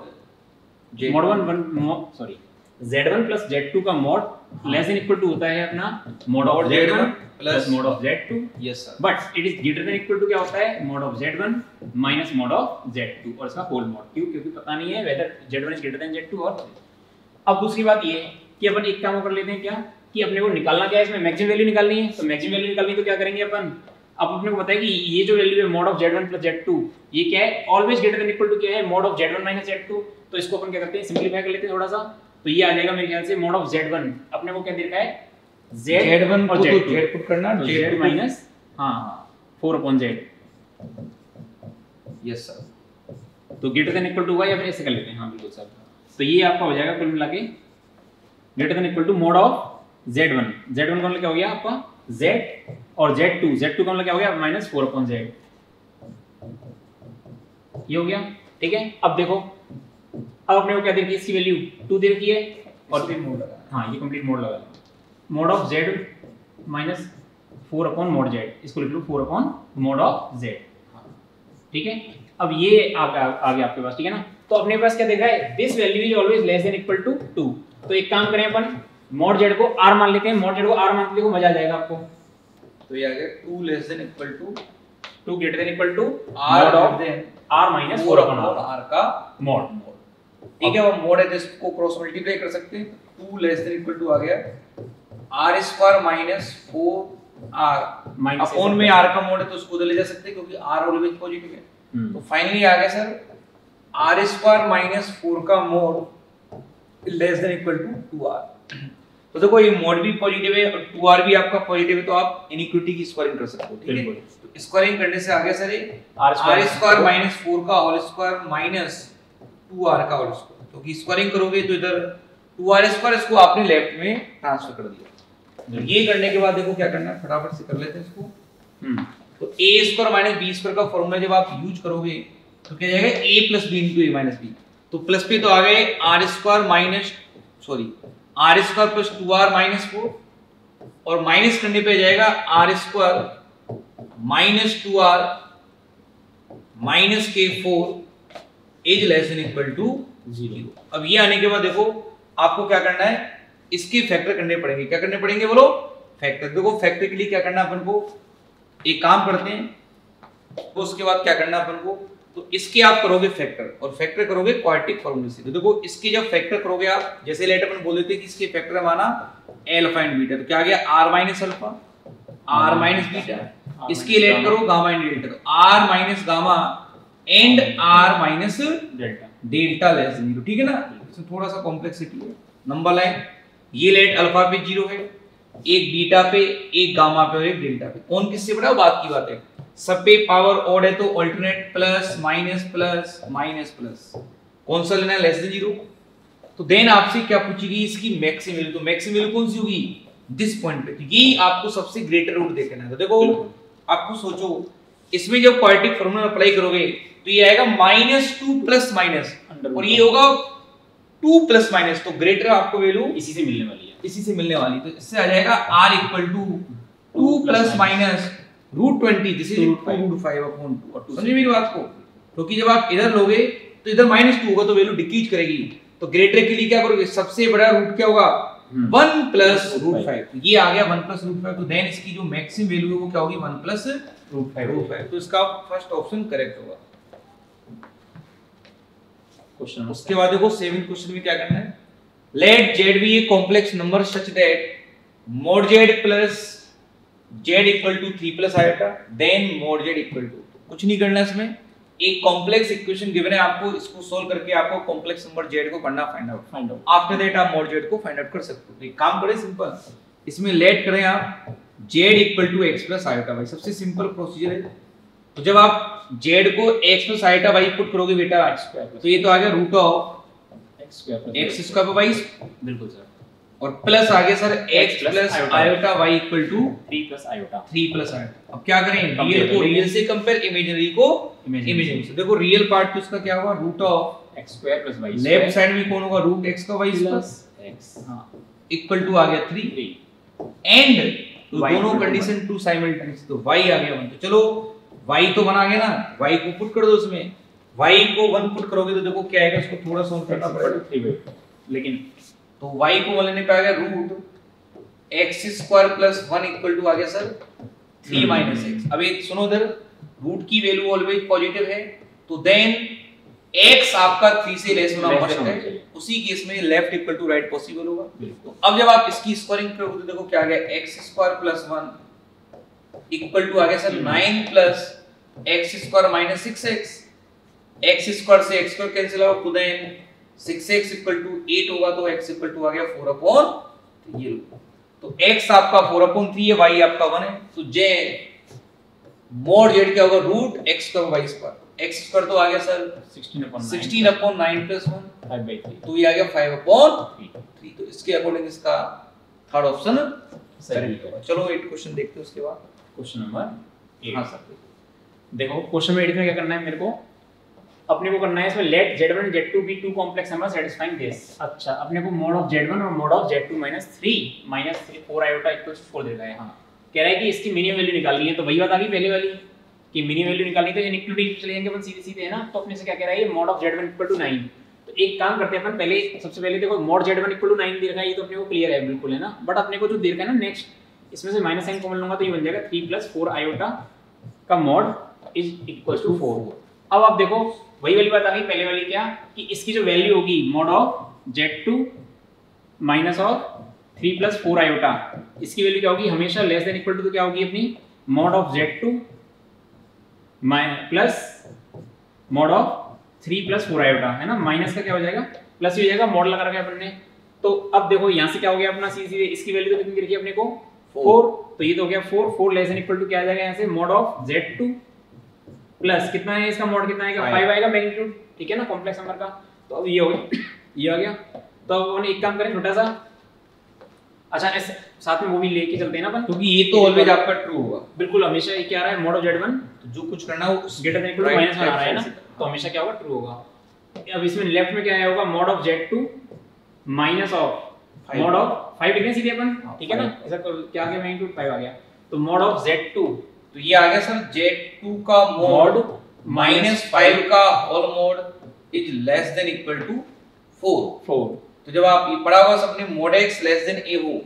z1 plus z2 का mod less than equal to होता है अपना mod of z1 plus mod of z2। Yes sir, but it is greater than equal to क्या होता है mod of z1 minus mod of z2 और इसका whole mod, क्यों, क्योंकि पता नहीं है weather z1 is greater then z2। और अब दूसरी बात ये है कि अपन एक काम कर लेते हैं क्या, कि अपने को निकालना क्या है, इसमें मैक्सिमम वैल्यू निकालनी है, तो मैक्सिमम वैल्यू निकालनी तो क्या करेंगे अपन, अब अपने को पता है कि ये जो वैल्यू है mod of z1 plus z2 ये क्या है, always greater than equal to क्या है mod of z1 minus z2। तो इसको अपन क्या करते हैं सिंपलीफाई कर लेते हैं थोड़ा सा, तो ये आ जाएगा मेरे ख्याल से mod of z1 अपने को क्या दे रखा है z1 और z2 z पुट करना, z माइनस हां 4 अपॉन z। यस सर, तो ग्रेटर देन इक्वल टू हुआ या फिर ऐसे कर लेते हैं, हां बिल्कुल सर। तो ये आपका हो जाएगा कुल मिला के greater than equal to mod of z1 कौन क्या हो गया आपका z और Z2 का मतलब क्या हो गया माइनस 4/z, ये हो गया। ठीक है, अब देखो, अब अपने को क्या दे रखी है, इसकी वैल्यू 2 दे रखी है और फिर मोड लगा। हाँ ये कंप्लीट मोड लगा, mod of z minus 4/mod z, इसको लिख लो 4/mod ऑफ z। ठीक है, अब ये आ गया आपके पास। ठीक है ना, तो अपने पास क्या देखा है, this value is always less than equal to 2। तो एक काम करें अपन, mod z को r मान लेते हैं, mod z को r मान देखो मजा आ जाएगा आपको। तो ये आ गया 2 less than equal to 2 greater than equal to r of r minus 4/r r का mod। ठीक है, वो मोड है जिसको क्रॉस मल्टीप्लाई कर सकते हैं। 2 लेस देन इक्वल टू आ गया r square minus 4r upon में r का मोड है तो उसको उधर ले जा सकते हैं क्योंकि r ऑलवेज पॉजिटिव है। तो फाइनली आ गया सर r स्क्वायर माइनस 4 का mod less than equal to 2r। तो देखो ये मोड भी पॉजिटिव है और 2r भी आपका पॉजिटिव है, तो आप इनइक्वालिटी की स्क्वायरिंग कर सकते हो। ठीक है, तो स्क्वायरिंग करने से आ गया सर ये r स्क्वायर माइनस 4 का होल स्क्वायर माइनस 2r का होल स्क्वायर, क्योंकि स्क्वायरिंग करोगे तो इधर 2r स्क्वायर इसको आपने लेफ्ट में ट्रांसफर कर दिया। तो ये करने के बाद देखो क्या करना है, फटाफट से कर लेते हैं इसको। तो a square minus b square का फॉर्मूला जब आप यूज करोगे तो क्या जाएगा a plus b into a minus b। तो प्लस पे तो आ गए r square minus r square plus 2r minus 4 और माइनस करने पे जाएगा r square minus 2r minus के 4 is less than equal to 0। अब ये आने के बाद देखो आपको क्या करना है, इसके फैक्टर करने पड़ेंगे। क्या करने पड़ेंगे बोलो, फैक्टर। देखो फैक्टर के लिए क्या करना अपन को, एक काम करते हैं, तो उसके बाद क्या करना अपन को, तो इसके आप करोगे फैक्टर और फैक्टर करोगे क्वाड्रेटिक फॉर्मूले से। तो देखो इसके जब फैक्टर करोगे आप, जैसे लेट अपन बोल देते हैं कि इसके फैक्टर माना अल्फा एंड बीटा, तो क्या आ गया r minus alpha r minus beta. इसके लेट करो गामा एंड डेल्टा, तो r minus gamma and r minus delta less than 0। ठीक है ना, इसमें थोड़ा सा कॉम्प्लेक्सिटी है। नंबर लाइन ये लेट अल्फा पे 0 है, एक बीटा पे, एक गामा पे और एक डेल्टा पे। कौन किससे बड़ा, बात की बात है। सब पे पावर ऑड है तो alternate plus minus plus minus plus, कौन सा लेना है, लेस देन 0। तो देन आपसे क्या पूछेगी, इसकी मैक्सिमम वैल्यू। तो मैक्सिमम वैल्यू कौन सी होगी, दिस पॉइंट पे। तो ये आपको सबसे ग्रेटर रूट देखना है। तो देखो आपको सोचो, इसमें जब क्वाड्रेटिक फार्मूला अप्लाई करोगे तो ये आएगा -2 प्लस माइनस और ये होगा 2 प्लस माइनस, तो ग्रेटर आपको वैल्यू इसी से मिलने वाली है, इसी से मिलने वाली। तो इससे आ जाएगा r equal to 2 plus minus √20, this is √5 upon 2। समझिए मेरी बात को, क्योंकि जब आप इधर लोगे तो इधर -2 होगा तो वैल्यू डिक्रीज करेगी। तो ग्रेटर के लिए क्या करोगे, सबसे बड़ा रूट क्या होगा, 1 प्लस √5। तो ये आ गया 1 प्लस √5। तो देन इसकी जो मैक्सिमम वैल्यू है वो क्या होगी, 1 प्लस √5। तो इसका फर्स्ट ऑप्शन करेक्ट होगा। क्वेश्चन उसके बाद देखो 7th क्वेश्चन में क्या करना है, let z be a complex number such that mod z plus z equal to 3 plus iota then mod z equal to, कुछ नहीं करना इसमें, एक कॉम्प्लेक्स इक्वेशन गिवन है आपको, इसको सोल्व करके आपको कॉम्प्लेक्स नंबर z को करना फाइंड आउट। आफ्टर दैट आप mod z को फाइंड आउट कर सकते हो। तो एक काम करें सिंपल, इसमें लेट करें आप z equal to x plus iota y, सबसे सिंपल प्रोसीजर है। तो जब आप z को x plus iota y put करोगे बेटा, तो ये तो आ गया रूट ऑफ x स्क्वायर पे y, बिल्कुल सर, और प्लस आ गया sir x plus iota y equal to 3 plus iota. अब क्या करें, रियल को रियल से कंपेयर, इमेजिनरी को इमेजिनरी से। देखो रियल पार्ट तो इसका क्या होगा, root of x square plus y, left side में कौन होगा, रूट x का y प्लस x, हां, इक्वल टू आ गया 3 एंड दोनों कंडीशन टू साइमल्टेनियस, तो y आ गया 1। तो चलो y तो बना गया ना, y को पुट कर दो उसमें, y को 1 पुट करोगे तो देखो क्या आएगा, इसको थोड़ा सॉल्व करना पड़ेगा। लेकिन तो y को लेने पे आ गया root x square plus 1 equal to आ गया सर 3 माइनस x। अब एक सुनो इधर, रूट की वैल्यू ऑलवेज पॉजिटिव है, तो देन x आपका 3 से लेस होना मस्ट है। उसी केस में left equal to right possible होगा। तो अब जब आप इसकी स्क्वायरिंग करोगे तो देखो क्या आ गया, x square plus 1 equal to आ गया sir 9 plus x square minus 6x, x square से x स्क्वायर कैंसिल होगा, तो देन 6x इक्वल टू 8 होगा, तो x इक्वल टू आ गया 4/3। ये लो, तो x आपका 4/3 है, y आपका 1 है, तो j mod z क्या होगा, root x square y square, x square तो आ गया सर 16/9 प्लस 1 5/3, तो ये आ गया 5/3। तो इसके अकॉर्डिंग इसका थर्ड ऑप्शन सही होगा। चलो 8 क्वेश्चन देखते हैं उसके बाद। Question number 8। हाँ सर देखो क्वेश्चन में 8 में क्या करना है मेरे को, अपने को करना है इसमें let Z1 and Z2 be two complex numbers satisfying this। अच्छा अपने को mod of Z1 और mod of Z2 minus 4 iota equals 4 दे रहा है। हाँ कह रहा है कि इसकी मिनिमम वैल्यू निकालनी है, तो वही बात आ गई पहले वाली कि मिनिमम वैल्यू निकालनी, तो इनइक्वालिटी चले जाएंगे अपन सीधे सीधे है ना। तो अपने से क्या कह रहा है ये mod of Z1 equal to 9। तो एक काम करते हैं अपन, पहले सबसे पहले देखो mod Z1 equal to 9 दे रखा है, ये तो अपने को क्लियर है बिल्कुल है ना। बट अपने को जो दे रखा है ना नेक्स्ट, इसमें से माइनस साइन कॉमन लूंगा तो ये बन जाएगा 3 + 4 iota का mod is equals to 4। अब आप देखो वही वाली बात आ गई पहले वाली, क्या कि इसकी जो वैल्यू होगी mod of Z2 minus of 3 + 4 iota, इसकी वैल्यू क्या होगी हमेशा लेस देन इक्वल टू, तो क्या होगी अपनी mod of Z2 plus mod of 3 + 4 iota है ना। माइनस का क्या हो जाएगा प्लस ही हो जाएगा, mod लगा रखा है अपन ने। तो अब देखो यहाँ से क्या हो गया अपना सीधे, इसकी वैल्यू तो कितनी गिर गई अपने को 4, तो ये तो हो गया 4 लेस देन इक्वल टू क्या आ जाएगा यहाँ से mod of Z2 प्लस कितना है इसका mod कितना आएगा 5 आएगा मैग्नीट्यूड, ठीक है ना कॉम्प्लेक्स नंबर का। तो अब ये हो गया, ये आ गया। तो अब अपन एक काम करें छोटा सा, अच्छा ऐसे साथ में वो भी लेके चलते हैं ना अपन, क्योंकि ये तो ऑलवेज आपका ट्रू होगा बिल्कुल हमेशा। ये क्या आ रहा है mod of Z1 तो जो कुछ करना हो उस greater than equal to minus आ रहा है ना, तो हमेशा क्या होगा ट्रू होगा। अब इसमें लेफ्ट में क्या आया होगा mod of Z2 minus of mod of 5 लिख रहे हैं सीधे अपन, ठीक है ना। ऐसा क्या आ गया मैग्नीट्यूड 5 आ गया, तो mod of Z2 तो ये आ गया सर Z2 का mod -5 का whole mod is less than equal to 4। तो जब आप ये पढ़ा हुआ सबने mod x less than a हो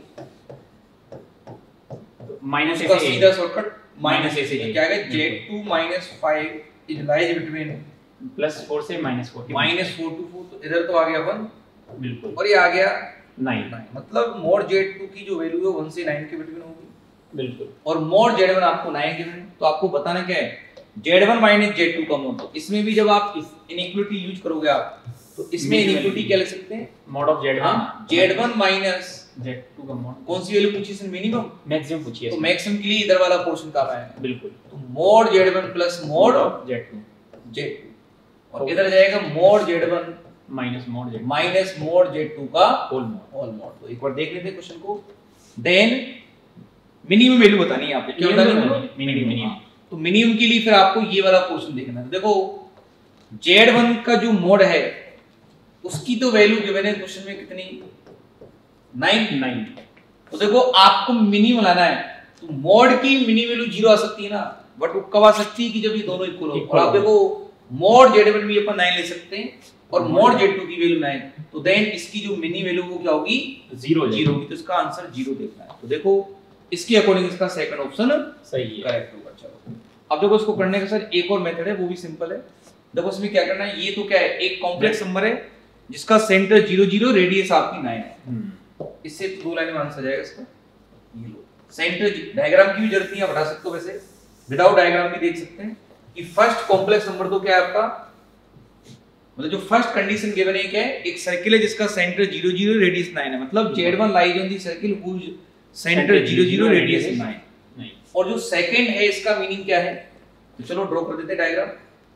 माइनस इसका सीधा शॉर्टकट माइनस a से क्या है Z2 -5 इज लाइज बिटवीन +4 से -4 -4 to 4, तो इधर तो आ गया अपन बिल्कुल, और ये आ गया 9 मतलब mod Z2 की जो वैल्यू है 1 से 9 के बिटवीन होगी बिल्कुल। और mod Z1 आपको 9 गिवन है, तो आपको बताना क्या है Z1 माइनस Z2 का mod। तो इसमें भी जब आप इस इनइक्वालिटी यूज करोगे आप, तो इसमें इनइक्वालिटी क्या लिख सकते हैं mod of Z1 Z1 minus Z2 का mod कौन सी वैल्यू पूछी इसने मिनिमम, मैक्सिमम पूछी है तो मैक्सिमम के लिए इधर वाला पोर्शन कर रहा है बिल्कुल। तो mod Z1 plus mod Z2 और इधर जाएगा mod Z1 minus mod Z2 minus mod Z2 का होल mod। Whole mod। तो एक बार देख लेते हैं क्वेश्चन को। देन मिनिमम वैल्यू बतानी है आपको, क्या बतानी है मिनिमम। तो मिनिमम के लिए फिर आपको ये वाला पोर्शन देखना है। देखो Z1 का जो mod है उसकी तो वैल्यू गिवन है क्वेश्चन में कितनी 9। तो देखो आपको मिनिमम लाना है, तो mod की मिनिमम वैल्यू 0 आ सकती है ना, बट वो कब आ सकती है कि जब ये दोनों इक्वल हो। और आप देखो mod Z1 भी अपन 9 ले सकते हैं और mod Z2 की वैल्यू 9, तो देन इसकी जो मिनी वैल्यू वो क्या होगी 0 होगी, तो इसका आंसर 0 देखना है। तो देखो इसके अकॉर्डिंग इसका सेकंड ऑप्शन सही है, करेक्ट होगा। चलो अब देखो इसको करने का सर एक और मेथड है, वो भी सिंपल है। देखो इसमें क्या करना है, ये तो क्या है एक कॉम्प्लेक्स नंबर है जिसका सेंटर 0 0 रेडियस आपकी 9 है। इससे दो लाइन में आंसर जाएगा इसका। ये लो सेंटर डायग्राम की भी जरूरत नहीं है, हटा सकते हो, वैसे विदाउट डायग्राम भी देख सकते हैं कि फर्स्ट कॉम्प्लेक्स नंबर तो क्या है आपका, मतलब जो फर्स्ट कंडीशन गिवन है क्या है, एक सर्किल है जिसका सेंटर 0 0 रेडियस 9 है, मतलब Z1 lies on the circle whose centre 0 0 radius 9। और जो सेकंड है इसका मीनिंग क्या है, तो चलो ड्रॉ कर देते हैं डायग्राम।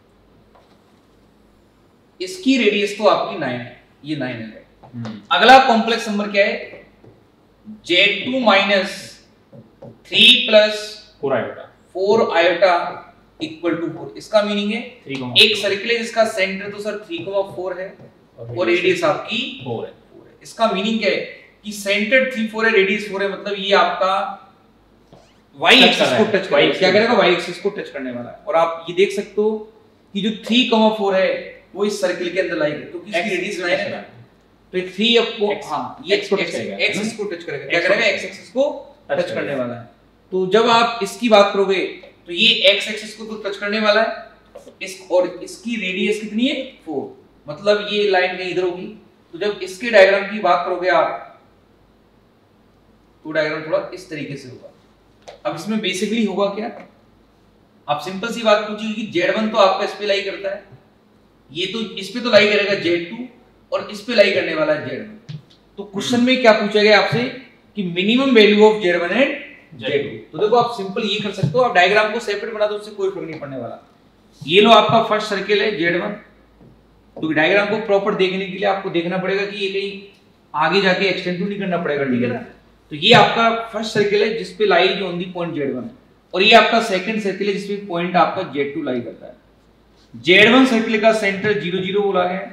इसकी रेडियस तो आपकी 9 है, ये 9 है। अगला कॉम्प्लेक्स नंबर क्या है Z2 minus 3 plus 4 iota equal to 4। इसका मीनिंग है एक सर्किल है जिसका सेंटर तो सर 3,4 है और रेडियस आपकी 4 है। इसका मीनिंग क्या है कि सेंटर 3 4 है, रेडियस 4 है, मतलब ये आपका y एक्सिस को टच करेगा। क्या करेगा, y एक्सिस को टच करने वाला है। और आप ये देख सकते हो कि जो 3,4 है वो इस सर्किल के अंदर लाई है, तो इसकी रेडियस 9 है ना, तो 3 आपको हां ये एक्सिस को टच करेगा। क्या करेगा, x एक्सिस को टच करने वाला है। तो जब आप इसकी बात करोगे तो ये x एक्सिस को तो टच करने वाला है, इस और इसकी रेडियस कितनी है 4, मतलब ये लाइन कहीं इधर होगी। तो जब इसके डायग्राम की बात करोगे आप तो डायग्राम थोड़ा इस तरीके से होगा। अब इसमें बेसिकली होगा क्या, आप सिंपल सी बात पूछिए कि Z1 तो आपका इस पे लाई करता है, ये तो इस पे तो लाई करेगा Z2 और इस पे लाई करने वाला है Z1। तो क्वेश्चन में क्या पूछा गया आपसे कि minimum value of Z1 and Z2। तो देखो आप सिंपल ये कर सकते हो, आप डायग्राम को सेपरेट बना दो, उससे कोई फर्क नहीं पड़ने वाला। ये लो आपका फर्स्ट सर्किल है Z1, तो डायग्राम को प्रॉपर देखने के लिए आपको देखना पड़ेगा कि ये कहीं आगे जाके एक्सटेंड तो नहीं करना पड़ेगा, ठीक है ना। तो ये आपका फर्स्ट सर्किल है जिस पे लाई जो ऑन दी पॉइंट Z1 है। और ये आपका सेकंड सर्किल है जिसमें पॉइंट आपका Z2 लाई करता है। Z1 सर्किल का सेंटर 0 0 बोला है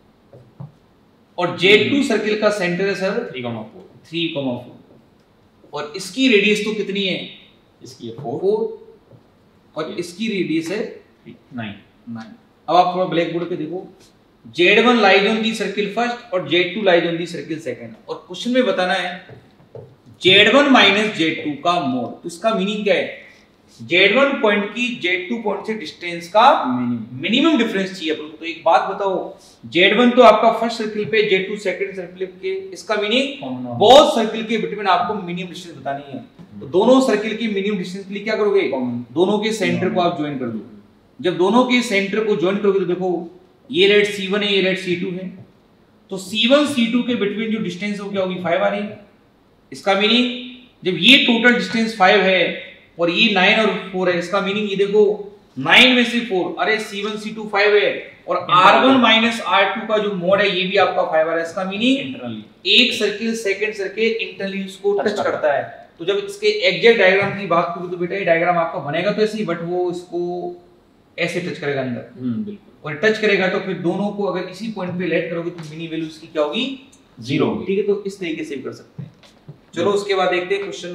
और Z2 सर्किल का सेंटर है सर 3,4 और इसकी रेडियस तो कितनी है, इसकी है 4 और इसकी रेडियस है 9। अब आप थोड़ा ब्लैक बोर्ड पे देखो, Z1 lies on the circle first और Z2 lies on the circle second और क्वेश्चन में बताना है Z1 माइनस Z2 का मोड। तो इसका मीनिंग क्या है, Z1 पॉइंट की Z2 पॉइंट से डिस्टेंस का मिनिमम डिफरेंस चाहिए अपन को। तो एक बात बताओ, Z1 तो आपका फर्स्ट सर्किल पे, Z2 सेकंड सर्किल पे, इसका मीनिंग बोथ सर्किल के बिटवीन आपको मिनिमम डिस्टेंस बतानी है। तो दोनों सर्किल के मिनिमम डिस्टेंस के लिए क्या करोगे, दोनों के सेंटर को आप ज्वाइन कर दो। जब दोनों के सेंटर को ज्वाइन करोगे तो देखो ये रेड C1 है, ये रेड C2 है, तो C1 C2 के बिटवीन जो डिस्टेंस हो क्या होगी 5 आ रही है। इसका मीनिंग जब ये टोटल डिस्टेंस 5 है और ये 9 और 4 है, इसका मीनिंग ये देखो 9 में से 4, अरे C1 C2 5 है और R1 माइनस R2 का जो मोड है ये भी आपका 5 आ रहा है। इसका मीनिंग इंटरनली एक सर्किल सेकंड सर्किल इंटरनली उसको टच करता है। तो जब इसके एग्जैक्ट डायग्राम की बात करूं तो बेटा ये डायग्राम आपका बनेगा तो ऐसे ही, बट वो इसको ऐसे टच करेगा अंदर, बिल्कुल, और टच करेगा तो फिर दोनों को अगर इसी पॉइंट पे लेट करोगे तो मिनी वैल्यू इसकी क्या होगी, 0 होगी। ठीक है, तो इस तरीके से भी कर सकते हैं। चलो उसके बाद देखते हैं क्वेश्चन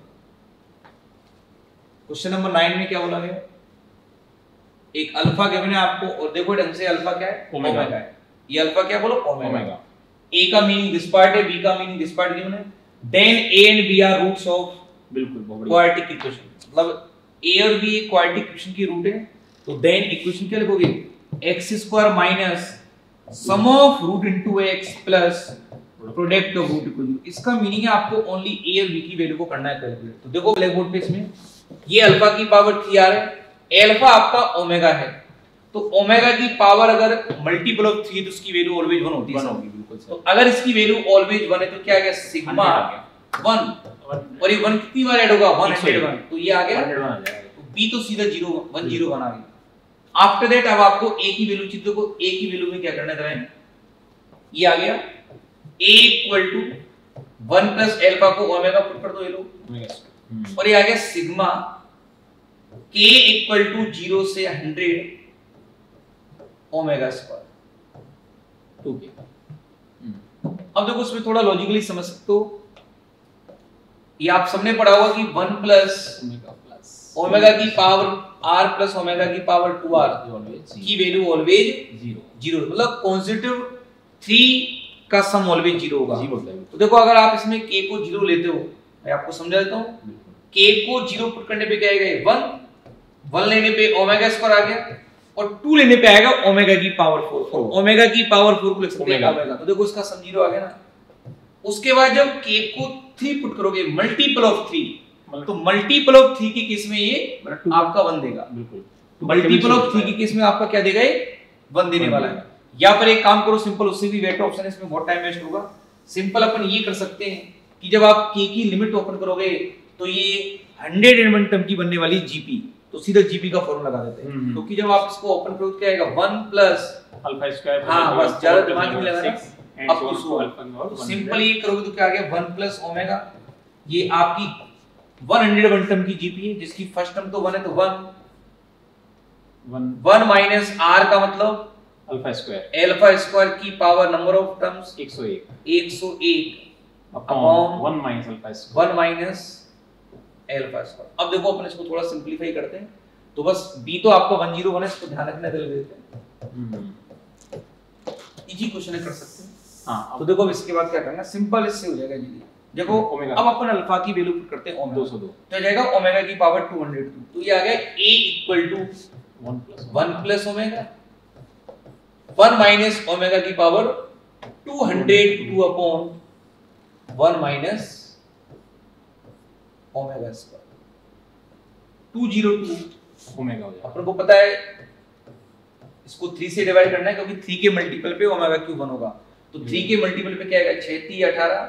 नंबर 9 में क्या बोला गया। एक अल्फा गिवन है आपको और देखो ढंग से अल्फा क्या है, ओमेगा है। ये अल्फा क्या बोलो, ओमेगा। ए का मीनिंग दिस पार्ट है, बी का मीनिंग दिस पार्ट गिवन है। Then a and b are roots of quadratic equation, मतलब ए और बी एक क्वाड्रेटिक इक्वेशन की रूट है। तो देन इक्वेशन क्या लिखोगे, x² minus sum of root into x plus product of root equal. इसका मीनिंग है आपको ओनली a और b की वैल्यू को करना है कैलकुलेट। तो देखो ब्लैक बोर्ड पे इसमें ये अल्फा की पावर 3 आ रहा है, अल्फा आपका ओमेगा है, तो ओमेगा की पावर अगर मल्टीपल ऑफ 3 तो उसकी वैल्यू ऑलवेज 1 होती है। बिल्कुल सर। तो अगर इसकी वैल्यू ऑलवेज 1 है तो क्या आ गया, सिग्मा 1 और ये 1 कितनी बार ऐड होगा, 101, तो ये आ गया 101 आ जाएगा। तो b तो सीधा 0 1 0 1 आ गया। आफ्टर दैट अब आपको a की वैल्यू चित्र को a की वैल्यू में क्या करना है, ये आ गया a equal to 1 plus alpha को ओमेगा पुट कर दो ये लोग, और ये आ गया सिग्मा k इक्वल टू 0 से 100 ओमेगा स्क्वायर 2k। अब देखो उसमें थोड़ा लॉजिकली समझ सकते हो, ये आप सबने पढ़ा होगा कि 1 प्लस ओमेगा की पावर r प्लस ओमेगा की पावर 2r की वैल्यू ऑलवेज 0, मतलब कॉन्स्टिट्यूटिव 3 का सम ऑलवेज 0 होगा। तो देखो अगर आप इसमें k को 0 लेते हो, मैं आपको समझा देता हूं, k को 0 पुट करने पे क्या आएगा, 1 लेने पे ओमेगा स्क्वायर आ गया और 2 लेने पे आएगा ओमेगा की पावर 4। ओमेगा की पावर 4 को लिख सकते हैं ओमेगा, तो देखो इसका सम 0 आ गया ना। उसके बाद जब k को 3 पुट करोगे मल्टीपल ऑफ 3, तो मल्टीपल ऑफ 3 के केस में ये आपका 1 देगा, बिल्कुल। मल्टीपल ऑफ 3 के केस में आपका क्या देगा, ये 1 देने वाला है। या पर एक काम करो सिंपल, उससे भी बेटर ऑप्शन है, इसमें बहुत टाइम वेस्ट होगा। सिंपल अपन ये कर सकते हैं कि जब आप k की लिमिट ओपन करोगे तो ये 100 एलिमेंट टर्म की बनने वाली जीपी, तो सीधा जीपी का फॉर्मूला लगा देते हैं, क्योंकि जब आप इसको ओपन करोगे क्या आएगा, 1 प्लस अल्फा स्क्वायर, हां बस ज्यादा दिमाग नहीं लगाना, अब तो सिंपल ये करोगे तो क्या आ गया, 1 प्लस ओमेगा, ये आपकी 101 टर्म की जीपी है जिसकी फर्स्ट टर्म तो 1 है, तो 1 माइनस r का मतलब अल्फा स्क्वायर की power number of terms 101 upon 1 minus alpha square. अब देखो अपन इसको थोड़ा सिंपलीफाई करते हैं, तो बस b तो आपका 101 है, इसको ध्यान रखना दे देते हैं, इजी क्वेश्चन है, कर सकते हैं। हां तो देखो अब इसके बाद क्या करना है, सिंपल इससे हो जाएगा जी। देखो अब अपन अल्फा की वैल्यू पुट करते हैं 202, तो आ जाएगा ओमेगा की पावर 202, तो ये आ गया a equal to 1 plus omega 1 minus omega की power 202 upon 1 minus omega square 202 omega हो जाएगा। अपन को पता है इसको 3 से डिवाइड करना है, क्योंकि 3 के मल्टीपल पे ओमेगा क्यूब 1 होगा, तो 3 के मल्टीपल पे क्या आएगा, 6 3 18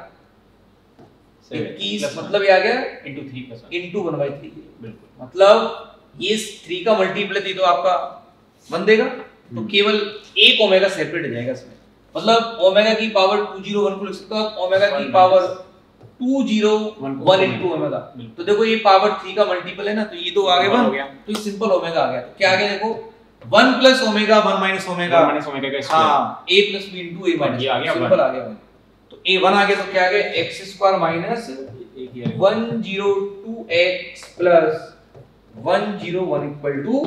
21, मतलब ये आ गया into 3 प्लस into 1/3, बिल्कुल। मतलब ये 3 का मल्टीपल थी तो आपका 1 देगा, तो केवल एक ओमेगा सेपरेट हो जाएगा इसमें, मतलब ओमेगा की पावर 201 को लिख सकते हो आप ओमेगा की पावर 2 0 1 into ओमेगा। तो देखो ये पावर 3 का मल्टीपल है ना, तो ये तो आ गया 1, तो ये सिंपल ओमेगा आ गया। तो क्या आ गया देखो 1 प्लस ओमेगा 1 माइनस ओमेगा का स्क्वायर, हाँ a plus b into a minus, आ गया सिंपल आ गया। तो a 1 आ गया, तो क्या आ गया x square minus 102x plus 101 equal to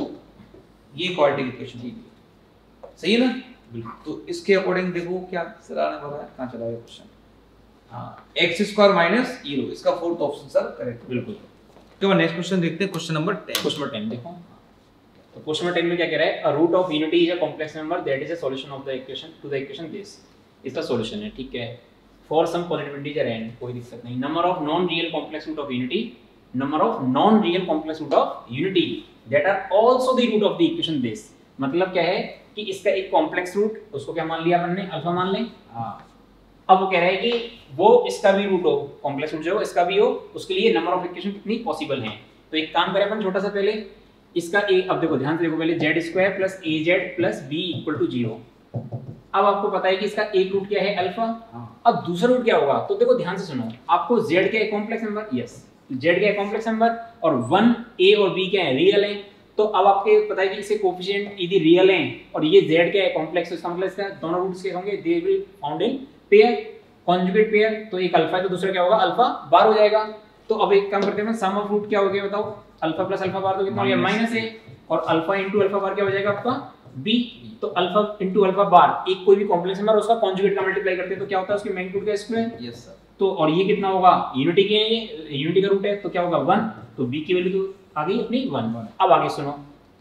ये क्वाड्रेटिक इक्वेशन। सही है ना? तो इसके अकॉर्डिंग देखो क्या सर आने वाला है, कहां चला गया क्वेश्चन, हाँ x स्क्वायर माइनस ये लो, इसका फोर्थ ऑप्शन सर करेक्ट। बिल्कुल। तो नेक्स्ट क्वेश्चन देखते हैं, क्वेश्चन नंबर 10। क्वेश्चन नंबर 10 देखो, तो क्वेश्चन नंबर 10 में क्या कह रहा है, a root of unity is a complex number that is a solution of the equation to the equation this. इसका सॉल्यूशन है, ठीक है, for some positive integer n, कोई दिक्कत नहीं, number of non real complex root of unity, number of non real complex root of unity that are also the root of the equation this. मतलब क्या है कि इसका एक कॉम्प्लेक्स रूट, उसको क्या मान लिया अपन ने, अल्फा मान लें। हां, अब वो कह रहा है कि वो इसका भी रूट हो, कॉम्प्लेक्स रूट जो इसका भी हो, उसके लिए नंबर ऑफ इक्वेशन कितनी पॉसिबल हैं। तो एक काम करें अपन छोटा सा, पहले इसका a, अब देखो ध्यान से देखो, पहले z² plus az plus b equal to 0। अब आपको पता है कि इसका एक रूट क्या है, अल्फा। अब दूसरा रूट क्या होगा, तो देखो ध्यान से सुनो, आपको z क्या है, कॉम्प्लेक्स नंबर, यस z क्या है, कॉम्प्लेक्स नंबर, और 1 a और b क्या है, रियल है। तो अब आपके पता है कि इसके कोएफिशिएंट यदि रियल हैं और ये z क्या है, कॉम्प्लेक्स, तो इसका मतलब इसका दोनों रूट्स के होंगे, they will found in pair, conjugate pair. तो एक अल्फा है तो दूसरा क्या होगा, अल्फा बार हो जाएगा। तो अब एक काम करते हैं, सम ऑफ रूट क्या हो गया बताओ, अल्फा प्लस अल्फा बार तो कितना हो गया, माइनस है, और अल्फा इनटू अल्फा बार क्या हो जाएगा आपका, b। तो अल्फा इनटू अल्फा बार, एक कोई भी कॉम्प्लेक्स नंबर उसका कॉन्जुगेट का मल्टीप्लाई करते हैं तो क्या होता है, उसके मैग्नीट्यूड का स्क्वायर। Yes sir. तो और ये कितना होगा, यूनिटी के, ये यूनिटी का रूट है, तो क्या होगा 1, तो b की वैल्यू तो आ गई अपनी 1। अब आगे सुनो,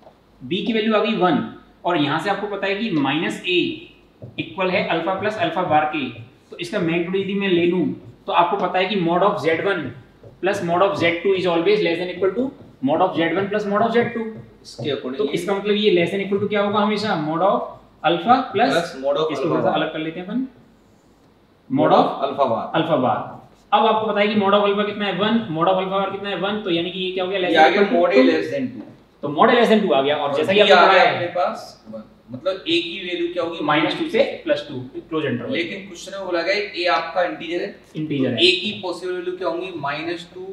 b की वैल्यू आ गई 1, और यहां से आपको पता है कि -a इक्वल है अल्फा प्लस अल्फा बार के। तो इसका मैग्नीट्यूड यदि मैं ले लूं तो आपको पता है कि mod of z1 plus mod of z2 is always less than equal to mod of z1 plus mod of z2। इसके अकॉर्डिंग तो इसका मतलब ये लेस देन इक्वल टू क्या होगा, हमेशा mod of alpha plus mod of इसको alpha थोड़ा सा अलग कर लेते हैं अपन, mod ऑफ अल्फा बार। अब आपको पता है कि mod ऑफ अल्फा कितना है 1, mod ऑफ अल्फा बार कितना है 1, तो यानी कि ये क्या हो गया, ये आ गया mod a लेस देन 2। तो mod a लेस देन 2 आ गया, और जैसा कि आपने पढ़ा है अपने पास मतलब a की वैल्यू क्या होगी, -2 से +2 क्लोज इंटरवल। लेकिन क्वेश्चन में बोला गया a आपका इंटीजर है, इंटीजर है, a की पॉसिबल वैल्यू क्या होंगी, -2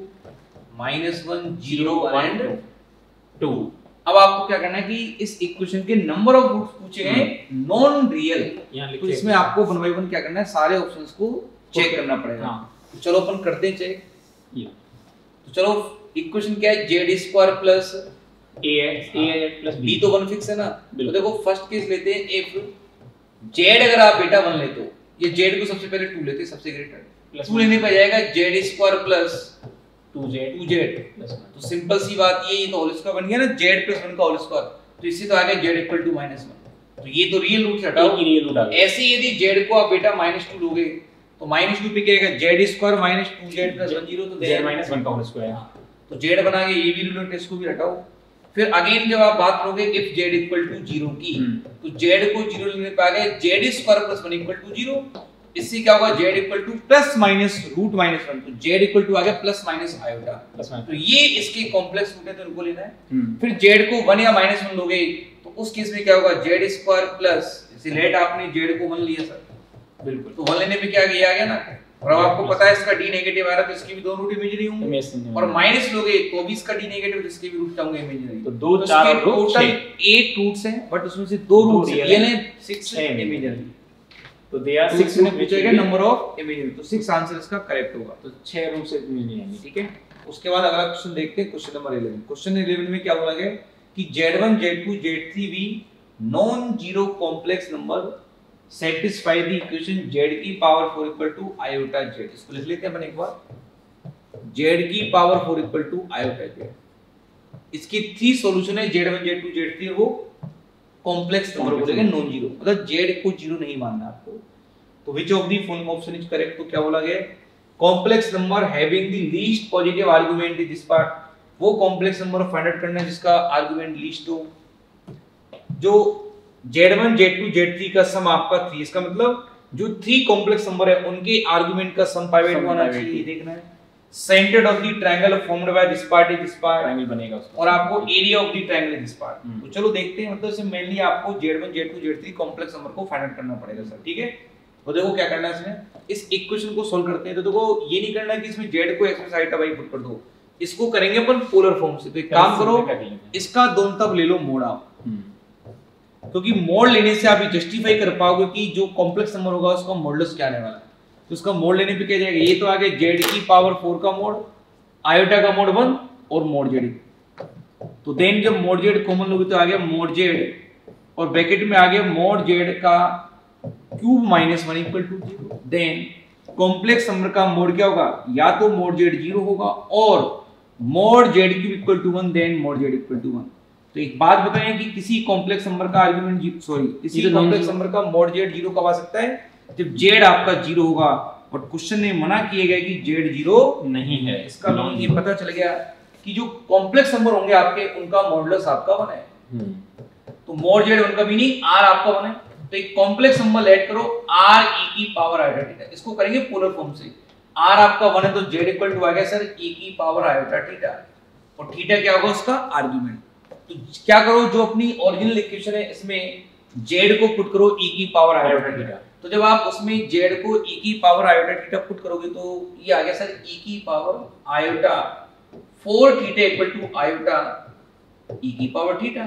-1 0 एंड 2। अब आपको क्या करना है कि इस इक्वेशन के नंबर ऑफ रूट्स पूछे गए नॉन रियल, तो इसमें आपको 1 बाय 1 क्या करना है, सारे ऑप्शंस को चेक करना पड़ेगा। हां, तो चलो अपन करते हैं चेक। ये तो चलो इक्वेशन क्या है, z² plus a plus b तो 1 फिक्स है ना। तो देखो फर्स्ट केस लेते हैं, इफ z अगर आप बेटा 1 लेते हो, ये z को सबसे पहले 2 लेते हैं, सबसे ग्रेटर 2 लेने पे जाएगा z² प्लस 2z प्लस 1। तो सिंपल सी बात ये तो होल स्क्वायर बन गया ना, z प्लस 1 का होल स्क्वायर, तो इससे तो आ गया z इक्वल टू -1। तो ये तो रियल रूट से हटाओ, एक ही रियल रूट आ गया। ऐसे यदि z को आप बेटा -2 लोगे तो -2 पे क्या आएगा, z² माइनस 2z प्लस 1 0, तो z माइनस 1 का होल स्क्वायर। तो z बना के ये भी रिलेट, इसको भी हटाओ। फिर अगेन जब आप बात करोगे इफ z इक्वल टू 0 की, तो z को 0 लेने पे आ गया z² प्लस 1 इक्वल टू 0। इससे क्या होगा, z equal to plus minus root -1, तो z इक्वल टू आ गया प्लस माइनस आयोटा प्लस 1। तो ये इसके कॉम्प्लेक्स रूट है, तो इनको लेना है। फिर z को 1 या -1 लोगे तो उस केस में क्या होगा, z² प्लस, जैसे लेट आपने z को 1 लिया सर, बिल्कुल, तो 1 लेने पे क्या आ गया ना, और अब आपको पता है इसका d नेगेटिव आ रहा है, तो इसके भी दोनों रूट इमेजिनरी होंगे, और माइनस लोगे तो भी इसका d नेगेटिव, तो इसके भी रूट होंगे इमेजिनरी। तो 2 4 और 2 टोटल 8 रूट्स हैं, बट उसमें से 2 रूट्स रियल हैं, 6 इमेजिनरी। तो दे आर 6 में पूछेगा नंबर ऑफ इमेजिनरी, तो 6 आंसर इसका करेक्ट होगा। तो 6 रूट से इमेजिनरी आएंगे, ठीक है। उसके बाद अगला क्वेश्चन देखते हैं, क्वेश्चन नंबर 11। क्वेश्चन 11 में क्या बोला गया कि z1 z2 z3 भी non zero complex number satisfy the equation z की power 4 equal to iota z। इसको लिख लेते हैं अपन एक बार, z की power 4 equal to iota z। इसकी 3 सॉल्यूशन है, z1 z2 z3, वो कॉम्प्लेक्स नंबर बोलेंगे नॉन जीरो, मतलब z को जीरो नहीं मानना आपको। तो which of the following option is correct, तो क्या बोला गया, complex number having the least positive argument in this part, वो कॉम्प्लेक्स नंबर फाइंड आउट करना है जिसका आर्गुमेंट लीस्ट हो। जो z1 z2 z3 का सम आपका 3, इसका मतलब जो 3 कॉम्प्लेक्स नंबर है उनके आर्गुमेंट का सम पाई बाय 2 आना चाहिए, देखना है। Centre of the triangle formed by this part is this part, triangle बनेगा उसका, और आपको area of the triangle is this part. तो चलो देखते हैं, मतलब से मेनली आपको z1 z2 z3 complex number को फाइंड आउट करना पड़ेगा सर, ठीक है। तो देखो क्या करना है इसमें, इस इक्वेशन को सोल्व करते हैं। तो देखो ये नहीं करना है कि इसमें z को x plus iota y put कर दो, इसको करेंगे अपन पोलर फॉर्म से। तो एक काम करो, इसका दोनों तरफ ले लो मोड आप, क्योंकि मोड लेने से आप ये जस्टिफाई कर पाओगे कि जो कॉम्प्लेक्स नंबर होगा उसका मॉडुलस क्या आने वाला है। तो उसका मोड लेने पे क्या जाएगा, ये तो आ गया z की पावर 4 का मोड, आयोटा का मोड 1 और मोड z। तो देन जब मोड z कॉमन लोगे तो आ गया मोड z, और ब्रैकेट में आ गया मोड z का cube minus 1 equal to 0। Then complex number का मोड क्या होगा, या तो मोड z 0 होगा और mod z cube equal to 1, then mod z equal to 1। तो एक बात बताएं कि किसी कॉम्प्लेक्स नंबर का आर्गुमेंट किसी कॉम्प्लेक्स नंबर का मोड z 0 कब आ सकता है, जब z आपका 0 होगा। और क्वेश्चन ने मना किया गया कि z 0 नहीं है। इसका मतलब ये पता चल गया कि जो कॉम्प्लेक्स नंबर होंगे आपके उनका मॉडुलस आपका 1 है। तो मोड z 1 का मीनिंग r आपका 1 है। तो एक कॉम्प्लेक्स नंबर ऐड करो r e की पावर आयोटा थीटा, इसको करेंगे पोलर फॉर्म से। r आपका 1 है तो z इक्वल टू आ गया सर e की पावर आयोटा थीटा, और थीटा क्या होगा उसका आर्गुमेंट। तो क्या करो, जो अपनी ओरिजिनल इक्वेशन है इसमें z को पुट करो e की पावर आयोटा थीटा। तो जब आप उसमें z को e की पावर आयोटा थीटा पुट करोगे तो ये आ गया सर e की power iota 4 theta equal to iota e की पावर थीटा,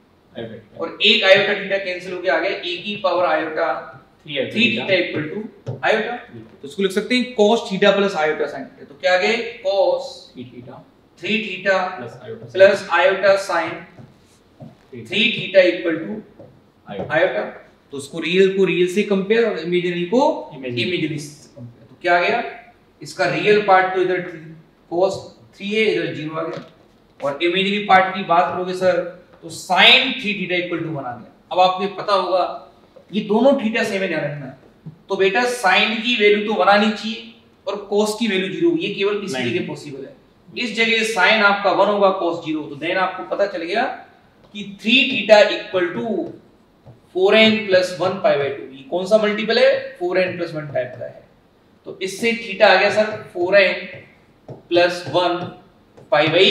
और एक आयोटा थीटा कैंसिल हो गया, आ गया e की power iota 3 theta equal to iota. तो इसको लिख सकते हैं cos theta plus iota sin theta. तो क्या आ गया cos 3 theta plus iota sin 3 theta equal to iota. तो उसको रियल को रियल से कंपेयर और इमेजिनरी को इमेजिनरी से कंपेयर। तो क्या आ गया, इसका रियल पार्ट तो इधर cos 3 है, इधर 0 आ गया, और इमेजिनरी पार्ट की बात करोगे सर तो sin 3 थीटा इक्वल टू 1 आ गया। अब आपको ये पता होगा ये दोनों थीटा सेम है, ध्यान रखना। तो बेटा sin की वैल्यू तो 1 आनी चाहिए और cos की वैल्यू 0, ये केवल इसी जगह पॉसिबल है। इस जगह sin आपका 1 होगा cos 0, तो देन आपको पता चल गया कि 3 theta equal to 4n plus 1 pi by 2। ये कौन सा मल्टीपल है, 4n प्लस 1 टाइप का है। तो इससे थीटा आ गया sir 4n plus 1 pi by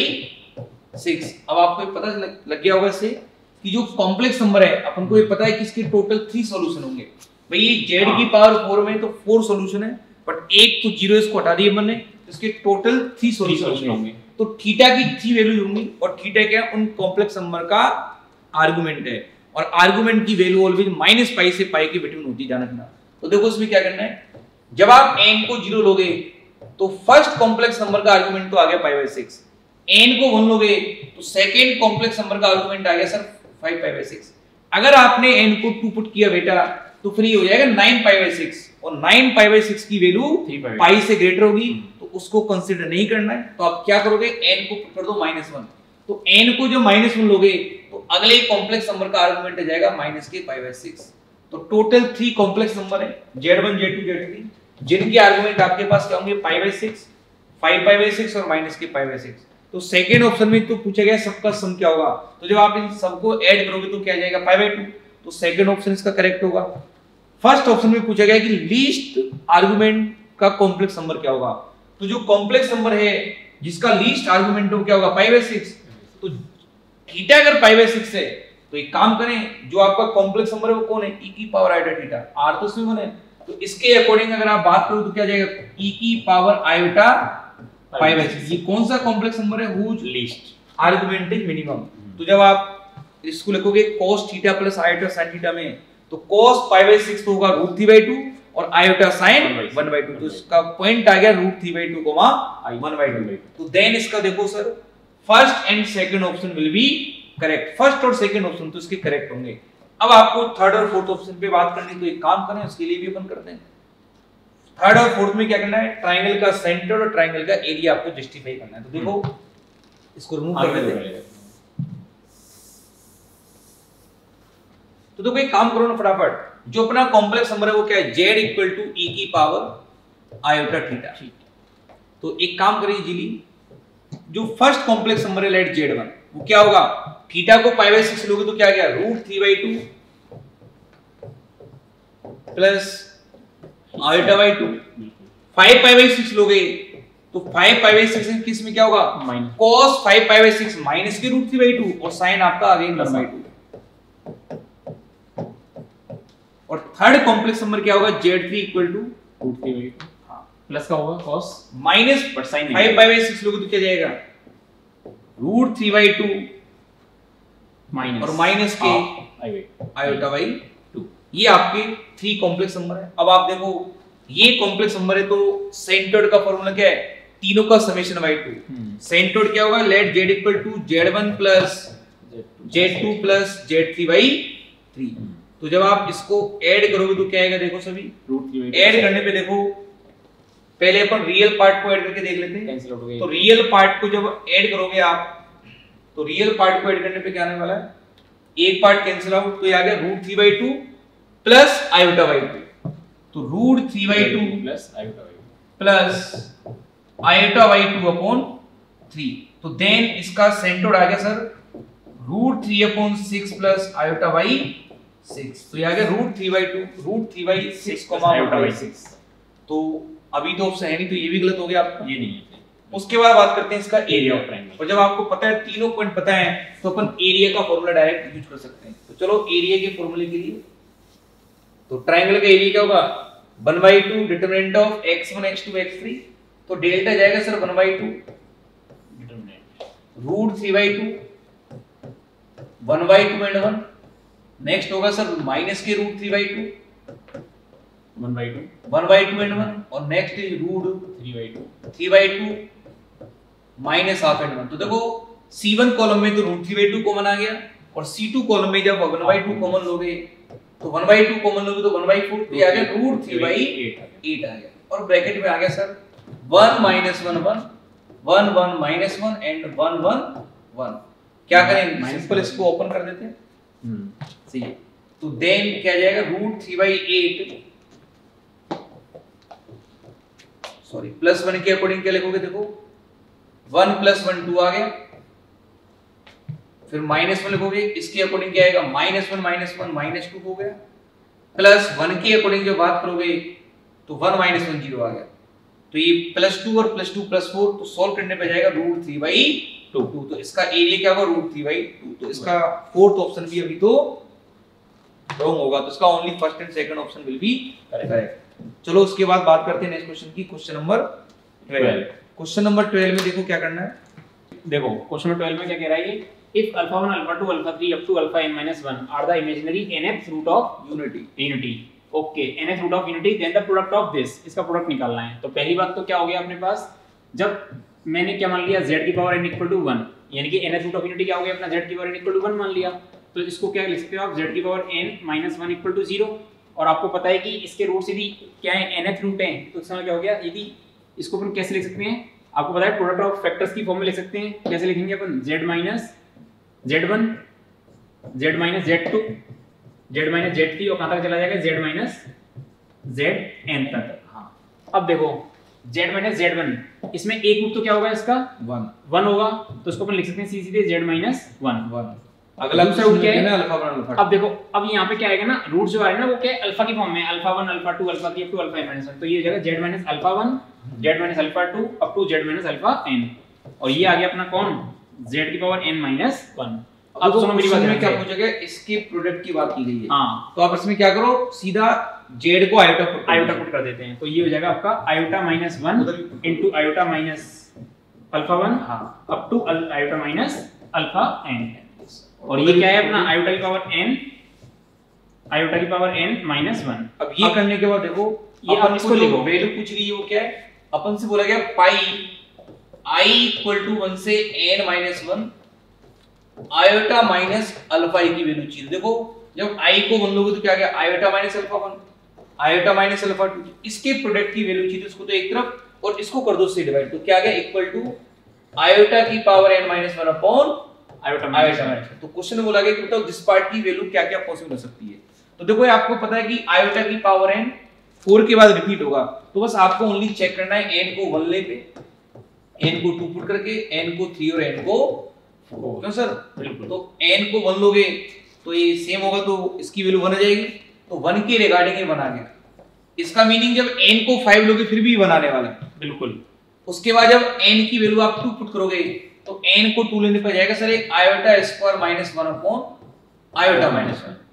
6। अब आपको पता लग गया होगा इससे कि जो कॉम्प्लेक्स नंबर है अपन को ये पता है कि इसके टोटल 3 सॉल्यूशन होंगे। भाई ये z की पावर 4 में तो 4 सॉल्यूशन है, बट एक तो 0 इसको हटा दिया हमने, इसके टोटल 3 सॉल्यूशन होंगे। तो थीटा की 3 वैल्यूज होंगी, और थीटा क्या है, उन कॉम्प्लेक्स नंबर का आर्गुमेंट है, और आर्गुमेंट की वैल्यू ऑलवेज माइनस पाई से पाई के बिटवीन होती है, ध्यान रखना। तो देखो इसमें क्या करना है, जब आप n को 0 लोगे तो फर्स्ट कॉम्प्लेक्स नंबर का आर्गुमेंट तो आ गया पाई बाई 6, n को 1 लोगे तो सेकंड कॉम्प्लेक्स नंबर का आर्गुमेंट आ गया सर 5 पाई बाई 6। अगर आपने n को 2 पुट किया बेटा तो फिर ये हो जाएगा 9 पाई बाई 6, और 9 पाई बाई 6 की वैल्यू पाई से ग्रेटर होगी, तो उसको कंसीडर नहीं करना है। तो आप क्या करोगे, n को पुट कर दो -1। तो n को जो -1 लोगे तो अगले कॉम्प्लेक्स नंबर का आर्गुमेंट आ जाएगा माइनस के पाई बाई 6। तो टोटल 3 कॉम्प्लेक्स नंबर है z1 z2 z3, जिनके आर्गुमेंट आपके पास क्या होंगे पाई बाई 6, 5 पाई बाई 6 और माइनस के पाई बाई 6। तो सेकंड ऑप्शन में तो पूछा गया सबका सम क्या होगा, तो जब आप इन सबको ऐड करोगे तो क्या आ जाएगा पाई बाई 2। तो सेकंड ऑप्शन इसका करेक्ट होगा। फर्स्ट ऑप्शन में पूछा गया कि लीस्ट आर्गुमेंट का कॉम्प्लेक्स नंबर क्या होगा, तो जो कॉम्प्लेक्स नंबर है जिसका लीस्ट आर्गुमेंट हो क्या होगा पाई बाई 6। तो थीटा अगर पाई बाई 6 है तो एक काम करें, जो आपका कॉम्प्लेक्स नंबर है वो कौन है, e की पावर आयोटा थीटा, r तो इसमें 1 है, तो इसके अकॉर्डिंग अगर आप बात करो तो क्या जाएगा e की पावर आयोटा पाई बाई 6। ये कौन सा कॉम्प्लेक्स नंबर है, whose least argument is minimum. तो जब आप इसको लिखोगे cos theta plus iota sin theta में, तो cos पाई बाई 6 तो होगा √3/2 और आयोटा sin 1/2। तो इसका पॉइंट आ गया √3/2, 1/2। तो देन इसका देखो sir first and second option will be correct, first और सेकंड ऑप्शन तो इसके करेक्ट होंगे। अब आपको थर्ड और फोर्थ ऑप्शन पे बात करनी, तो एक काम करें उसके लिए भी अपन करते हैं। थर्ड और फोर्थ में क्या करना है, ट्रायंगल का सेंटर और ट्रायंगल का एरिया आपको जस्टिफाई करना है। तो देखो इसको रिमूव कर लेते हैं। तो देखो एक काम करो ना फटाफट, जो अपना कॉम्प्लेक्स नंबर है वो क्या है, z इक्वल टू e की पावर आयोटा थीटा। तो एक काम करिए जीली, जो फर्स्ट कॉम्प्लेक्स नंबर है लेट z1, वो क्या होगा, थीटा को पाई बाई 6 लोगे तो क्या आ गया √3/2 plus iota by 2। 5 pi by 6 लोगे तो 5 पाई बाई 6 किस में क्या होगा, cos 5 पाई बाई 6 माइनस के √3/2 और sin आपका अगेन 1/2। और थर्ड कॉम्प्लेक्स नंबर क्या होगा, Z3 इक्वल टू √3/2 प्लस का होगा cos माइनस बट साइन 5/6 लोगे तो क्या जाएगा, √3/2 माइनस और माइनस के आयोटा बाई 2। ये आपके 3 कॉम्प्लेक्स नंबर है। अब आप देखो ये कॉम्प्लेक्स नंबर है तो सेंटर्ड का फॉर्मूला क्या है, तीनों का समेशन बाई 2। सेंटर्ड क्या होगा, let Z equal to Z1 plus Z2 plus Z3/3। तो जब आप इसको ऐड करोगे तो क्या आएगा, देखो सभी √3/2 ऐड करने पे देखो, पहले अपन रियल पार्ट को ऐड करके देख लेते हैं। कैंसिल आउट हो गया। तो रियल पार्ट को जब ऐड करोगे आप, तो रियल पार्ट को ऐड करने पे क्या आने वाला है, एक पार्ट कैंसिल आउट, तो ये आ गया √3/2 प्लस आयोटा बाई 2। तो √3/2 plus iota by 2 plus iota by 2 upon 3। तो देन इसका सेंटर्ड आ गया सर √3/6 प्लस आयोटा बाई 6। तो ये आ गया √3/6 आयोटा बाई 6। तो अभी तो ऑप्शन है नहीं, तो ये भी गलत हो गया आपका। ये नहीं है। उसके बाद बात करते हैं इसका एरिया ऑफ ट्रायंगल। और जब आपको पता है तीनों पॉइंट पता है तो अपन एरिया का फॉर्मूला डायरेक्ट यूज कर सकते हैं। तो चलो एरिया के फॉर्मूले के लिए, तो ट्रायंगल का एरिया क्या होगा, 1/2 determinant of x1 x2 x3। तो डेल्टा जाएगा सर 1/2 डिटरमिनेंट √3/2 1/2 एंड 1। नेक्स्ट होगा सर माइनस के √3/2 1/2 एंड 1 और next is √3/2 minus half and 1। तो देखो C1 कॉलम में तो √3/2 कॉमन आ गया और C2 कॉलम में जब 1/2 कॉमन लोगे तो 1/2 कॉमन लोगे तो 1/4, तो ये आ गया √3/8 आ गया। और ब्रैकेट में आ गया सर 1 - 1 1 1 1 -1 एंड 1 1 1। क्या करें, सिंपल इसको ओपन कर देते हैं। सही है। तो देन क्या जाएगा, √3/8 सॉरी +1 के अकॉर्डिंग क्या लिखोगे, देखो 1 + 1 2 आ गया, फिर -1 लिखोगे, इसके अकॉर्डिंग क्या आएगा, -1 -1 -2 हो गया, +1 के अकॉर्डिंग जब बात करोगे तो 1 - 1 0 आ गया। तो ये +2 और +2 +4, तो सॉल्व करने पे जाएगा √3/2। तो इसका एरिया क्या होगा, √3/2। तो इसका फोर्थ ऑप्शन भी अभी तो रॉन्ग होगा, तो इसका only first and second option will be correct. चलो उसके बाद बात करते हैं नेक्स्ट क्वेश्चन की, क्वेश्चन नंबर 12। क्वेश्चन नंबर 12 में देखो क्या करना है। देखो क्वेश्चन नंबर 12 में क्या कह रहा है ये, if α1 α2 α3 up to αn-1 are the imaginary nth root of unity okay nth root of unity then the product of this, इसका प्रोडक्ट निकालना है। तो पहली बात तो क्या हो गया अपने पास, जब मैंने क्या मान लिया z की पावर n इक्वल टू 1, यानी कि nth रूट ऑफ यूनिटी क्या हो गया अपना, z की पावर n इक्वल टू 1 मान लिया। तो इसको क्या लिख सकते हो आप, z की पावर n - 1 इक्वल टू 0। और आपको पता है कि इसके रूट्स यदि क्या है nth रूट है, तो इसका क्या हो गया, यदि इसको अपन कैसे लिख सकते हैं, आपको पता है प्रोडक्ट ऑफ फैक्टर्स की फॉर्म में लिख सकते हैं। कैसे लिखेंगे अपन, z - z1 z - z2 z - z3 और कहां तक चला जाएगा, z - zn तक। हाँ अब देखो z - z1, इसमें एक रूट तो क्या होगा इसका 1 होगा, तो इसको अपन लिख सकते हैं सीधे z - 1। अगला दूसरा रूट क्या है, अल्फा। अब देखो अब यहाँ पे क्या आएगा ना, रूट जो आ रहे हैं ना वो क्या है, अल्फा की फॉर्म में, α1 α2 α3 up to αn-1। तो ये हो जाएगा z - α1 z - α2 up to z - αn। और ये आ गया अपना कौन, z की पावर n - 1। अब सुनो मेरी बात में क्या पूछा, इसके प्रोडक्ट की बात की गई है। हाँ तो आप इसमें क्या करो, सीधा z को आयोटा पुट कर देते हैं। तो ये हो जाएगा आपका iota -1 into iota -α1 up to iota -αn। और ये क्या है अपना आयोटा की पावर n -1। अब ये करने के बाद देखो ये अपन इसको लिखो, वैल्यू पूछ रही है वो क्या है, अपन से बोला गया पाई i = 1 से n - 1 आयोटा माइनस अल्फा की वैल्यू चाहिए। देखो जब i को 1 लोगे तो क्या गया, iota minus alpha 1 iota minus alpha 2। इसके प्रोडक्ट की वैल्यू चाहिए, उसको तो एक तरफ और इसको कर दो से डिवाइड, तो क्या गया इक्वल टू आयोटा की power n - 1 upon iota minus. तो क्वेश्चन में बोला गया कि बताओ दिस पार्ट की वैल्यू क्या क्या पॉसिबल हो सकती है। तो देखो ये आपको पता है कि आयोटा की पावर n 4 के बाद रिपीट होगा, तो बस आपको ओनली चेक करना है n को 1 लेके, n को 2 पुट करके, n को 3 और n को 4। क्यों सर, तो n को 1 लोगे तो ये सेम होगा, तो इसकी वैल्यू 1 आ जाएगी, तो 1 के रिगार्डिंग ये 1 आ गया। इसका मीनिंग जब n को 5 लोगे फिर भी 1 आने वाला है, बिल्कुल। उसके बाद जब n की वैल्यू आप 2 पुट करोगे तो n को 2 लेने पर जाएगा सर एक आयोटा स्क्वायर -1 अपॉन आयोटा -1।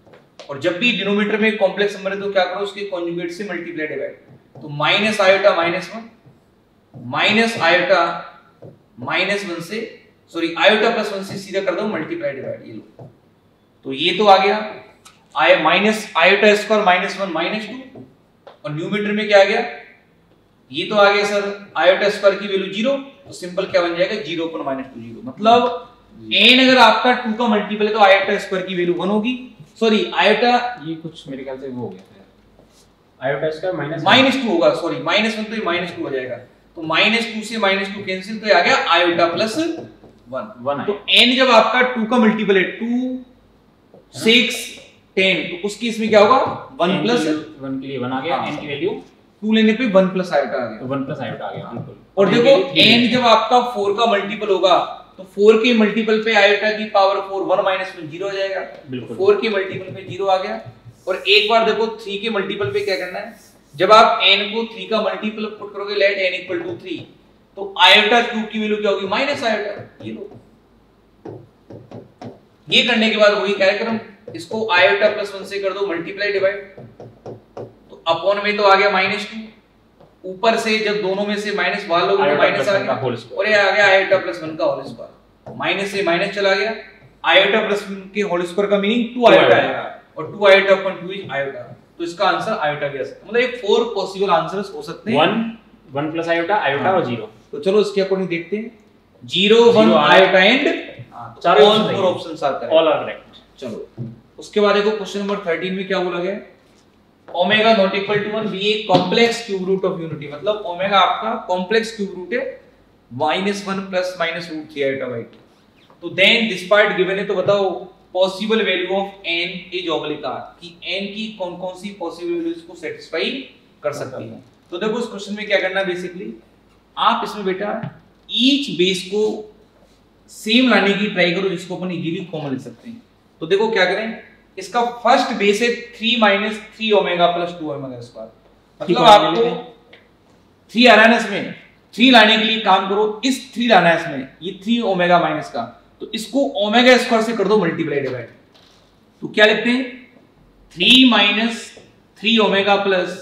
और जब भी डिनोमिनेटर में कॉम्प्लेक्स नंबर है तो क्या करो, उसके कॉन्जुगेट से मल्टीप्लाई डिवाइड। तो minus iota minus one, minus iota minus one से, सॉरी आयोटा प्लस वन से सीधा कर दो मल्टीप्लाई डिवाइड। ये लो, तो ये तो आ गया minus iota square minus one minus two, और न्यूमरेटर में क्या आ गया, ये तो आ गया सर आयोटा स्क्वायर की वैल्यू जीरो, तो सिंपल क्या बन जाएगा, जीरो पर माइनस टू जीरो। मतलब n अगर आपका 2 का मल्टीपल है तो आयोटा स्क्वायर की वैल्यू 1 होगी, सॉरी आयोटा, ये कुछ मेरे ख्याल से वो हो गया था, आयोटा स्क्वायर माइनस टू होगा, सॉरी माइनस वन तो ये माइनस टू हो जाएगा, तो माइनस टू से माइनस टू कैंसिल, तो ये आ गया आयोटा प्लस वन। तो n जब आपका 2 का मल्टीपल है 2 6 10, तो उसकी इसमें क्या होगा 1 प्लस 1 के लिए 1 आ गया, n की वैल्यू 2 लेने पे 1 प्लस आयोटा आ गया, तो 1 प्लस आयोटा आ गया बिल्कुल। और देखो n जब आपका 4 का मल्टीपल होगा तो 4 के मल्टीपल पे आयोटा की पावर 4 1 माइनस 1 0 हो जाएगा, बिल्कुल 4 के मल्टीपल पे 0 आ गया। और एक बार देखो 3 के मल्टीपल पे क्या करना है, जब आप n को 3 का मल्टीपल पुट करोगे, लेट n इक्वल टू 3, तो आयोटा क्यूब की वैल्यू क्या होगी, माइनस आयोटा। ये लो, ये करने के बाद वही कार्यक्रम, इसको आयोटा प्लस 1 से कर दो मल्टीप्लाई डिवाइड, तो अपॉन में तो आ गया माइनस टू, ऊपर से जब दोनों में से माइनस बाहर लोगे तो माइनस आ गया, और ये आ गया आयोटा प्लस 1 का होल स्क्वायर, माइनस से माइनस चला गया, आयोटा प्लस 1 के होल स्क्वायर का मीनिंग 2 आयोटा आएगा, और 2 आयोटा अपॉन 2 इज आयोटा, तो इसका आंसर आयोटा भी आ सकता है। मतलब ये 4 पॉसिबल आंसर्स हो सकते हैं, 1 प्लस आयोटा, आयोटा और 0। तो चलो इसके अकॉर्डिंग देखते हैं, 0 1 आयोटा एंड चारों ऑप्शंस आते हैं, ऑल आर करेक्ट। चलो उसके बाद देखो क्वेश्चन नंबर 13 में क्या बोला गया, omega not equal to 1 be a complex cube root of unity. मतलब ओमेगा आपका कॉम्प्लेक्स क्यूब रूट है -1 plus minus root 3 iota by 2। तो देन दिस पार्ट गिवन है, तो बताओ possible value of n is oblique r, कि n की कौन-कौन सी पॉसिबल वैल्यूज को सेटिस्फाई कर सकती है। तो देखो इस क्वेश्चन में क्या करना है, बेसिकली आप इसमें बेटा ईच बेस को सेम लाने की ट्राई करो जिसको अपन इजीली कॉमन ले सकते हैं। तो देखो क्या करें, इसका फर्स्ट बेस है 3 minus 3 omega plus 2 omega square, मतलब आपको 3 आ रहा है ना, इसमें 3 लाने के लिए काम करो, इस 3 लाना है इसमें, ये 3 ओमेगा माइनस का, तो इसको ओमेगा स्क्वायर से कर दो मल्टीप्लाई डिवाइड। तो क्या लिखते हैं, 3 minus 3 omega plus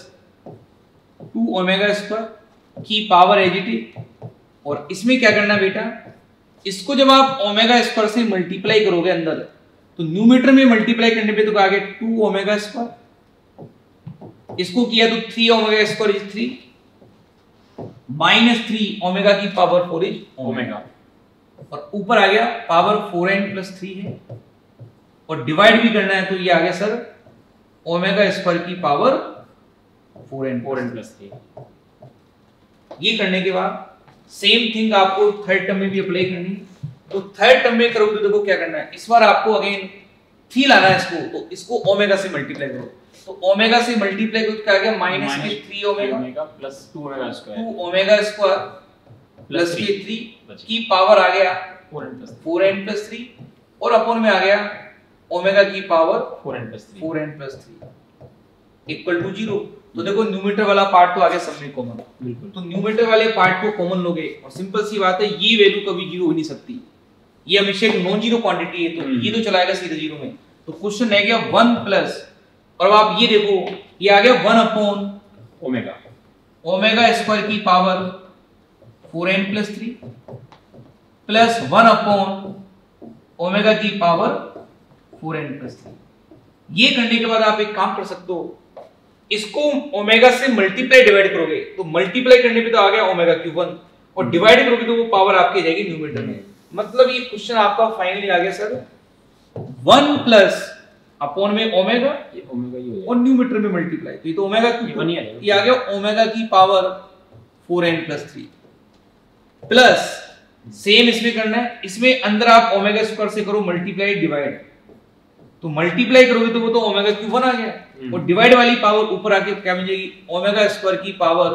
2 omega square की पावर एजिटी, और इसमें क्या करना है बेटा, इसको जब आप ओमेगा स्क्वायर से मल्टीप्लाई करोगे अंदर, तो न्यूमरेटर में मल्टीप्लाई करने पे तो आ गया 2 ओमेगा स्क्वायर, इसको किया तो 3 omega square is 3 minus 3 omega की पावर 4 इज ओमेगा, और ऊपर आ गया पावर 4n प्लस 3 है, और डिवाइड भी करना है तो ये आ गया सर ओमेगा स्क्वायर की पावर 4n प्लस 3। ये करने के बाद सेम थिंग आपको थर्ड टर्म में भी अप्लाई करनी है। तो थर्ड टर्म में करोगे तो देखो क्या करना है, इस बार आपको अगेन 3 लाना है इसको, तो इसको ओमेगा से मल्टीप्लाई करो, तो ओमेगा से मल्टीप्लाई करो तो क्या आ गया माइनस में 3 omega plus 2 omega square, 2 omega square plus के 3 की पावर आ गया 4n प्लस 3, और अपॉन में आ गया ओमेगा की power 4n plus 3 equal to 0। तो देखो न्यूमरेटर वाला पार्ट तो आ गया सब में कॉमन, बिल्कुल, तो न्यूमरेटर वाले पार्ट को कॉमन लोगे, और सिंपल सी बात है ये वैल्यू कभी 0 हो नहीं सकती, ये हमेशा एक नॉन जीरो क्वांटिटी है, तो ये तो चलाएगा सीधे 0 में। तो क्वेश्चन है गया 1 प्लस, और अब आप ये देखो ये आ गया 1 अपॉन ओमेगा, ओमेगा स्क्वायर की power 4n plus 3 plus 1 upon omega की पावर 4n प्लस 3। ये करने के बाद आप एक काम कर सकते हो, इसको ओमेगा से मल्टीप्लाई डिवाइड करोगे, तो मल्टीप्लाई करने पे तो आ गया ओमेगा क्यूब 1, और डिवाइड करोगे तो वो पावर आपकी जाएगी न्यूमरेटर में। मतलब ये क्वेश्चन आपका फाइनली आ गया सर 1 प्लस अपॉन में ओमेगा, ये ओमेगा ही हो जाएगा, और न्यूमरेटर में मल्टीप्लाई, तो ये तो ओमेगा क्यूब, ये आ गया ओमेगा की power 4n plus 3 plus same इसमें करना है, इसमें अंदर आप ओमेगा स्क्वायर से करो मल्टीप्लाई डिवाइड, तो मल्टीप्लाई करोगे तो वो तो ओमेगा क्यूब 1 आ गया, और डिवाइड वाली पावर ऊपर आके क्या मिल जाएगी ओमेगा स्क्वायर की पावर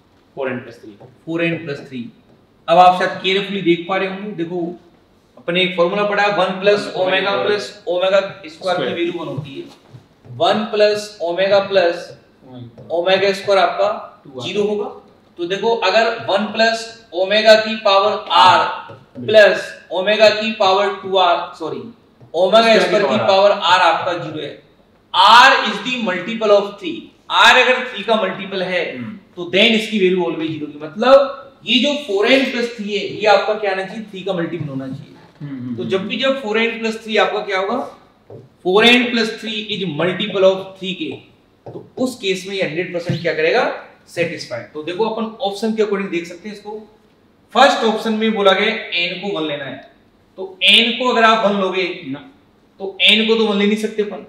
4n प्लस 3। अब आप शायद केयरफुली देख पा रहे होंगे, देखो अपने एक फॉर्मूला पढ़ा 1 प्लस ओमेगा स्क्वायर की वैल्यू 1 होती है, 1 प्लस ओमेगा स्क्वायर आपका 0 होगा। तो देखो अगर 1 प्लस ओमेगा की पावर r प्लस ओमेगा की power 2r, sorry omega square की पावर r आपका 0 है, r is the multiple of 3, r अगर 3 का मल्टीपल है तो देन इसकी वैल्यू ऑलवेज 0 की, मतलब ये जो 4n + 3 है ये आपका क्या आना चाहिए, 3 का मल्टीपल होना चाहिए। तो जब 4n + 3 आपका क्या होगा, 4n + 3 इज मल्टीपल ऑफ 3 के, तो उस केस में ये 100% क्या करेगा, सेटिस्फाइड। तो देखो अपन ऑप्शन के अकॉर्डिंग देख सकते हैं इसको। फर्स्ट ऑप्शन में बोला गया n को 1 लेना है, तो n को अगर आप 1 लोगे ना तो n को तो 1 ले नहीं सकते अपन।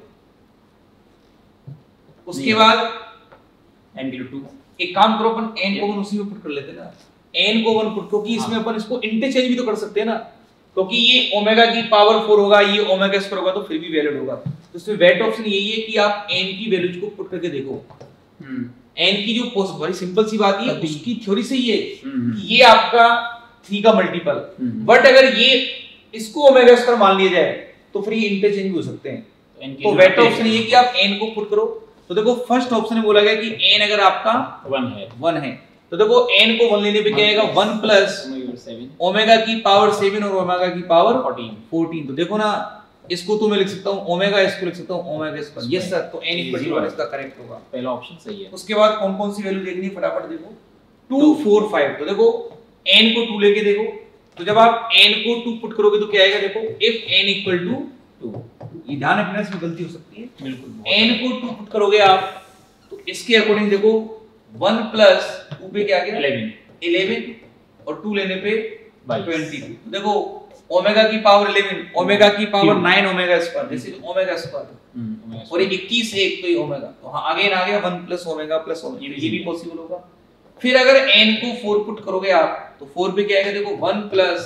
उसके बाद n × 2, एक काम करो अपन n को 1 उसी में पुट कर लेते हैं ना, n को 1 पुट, क्योंकि इसमें अपन इसको इंटरचेंज भी तो कर सकते हैं ना, क्योंकि ये ओमेगा की पावर 4 होगा, ये ओमेगा स्क्वायर होगा, तो फिर भी वैलिड होगा। तो इसमें वेट ऑप्शन यही है कि आप n की वैल्यूज को पुट करके देखो। n की जो बड़ी सिंपल सी बात है, उसकी थ्योरी से ये कि ये आपका 3 का मल्टीपल, बट अगर ये इसको ओमेगा स्क्वायर मान लिया जाए तो फिर ये इंटरचेंज भी हो सकते हैं। तो वेट ऑप्शन ये है कि आप n को पुट करो। तो देखो फर्स्ट ऑप्शन में बोला गया कि n अगर आपका 1 है, तो देखो n को 1 लेने पे क्या आएगा, 1 + ओमेगा की पावर 7 और ओमेगा की पावर 14। तो देखो ना, इसको तो मैं लिख सकता हूं ओमेगा, इसको लिख सकता हूं ओमेगा स्क्वायर। यस सर, तो n = 1 इसका करेक्ट होगा, पहला ऑप्शन सही है। उसके बाद कौन कौन सी वैल्यू देखनी है फटाफट देखो, 2 4 5। तो देखो n को 2 लेके देखो, तो जब आप n को 2 पुट करोगे तो क्या आएगा, देखो इफ n = 2, ये ध्यान रखना इसमें गलती हो सकती है, बिल्कुल n को 2 पुट करोगे आप तो इसके अकॉर्डिंग देखो 1 + 2 पे क्या आ गया 11 और 2 लेने पे 22। तो देखो ओमेगा की पावर 11, ओमेगा की power 9 omega square, this is omega square, और ये 21 1 तो ये ओमेगा, तो हां अगेन आ गया 1 + ओमेगा + ओमेगा, ये भी पॉसिबल होगा। फिर अगर n को 4 पुट करोगे आप तो 4 पे क्या आएगा, देखो 1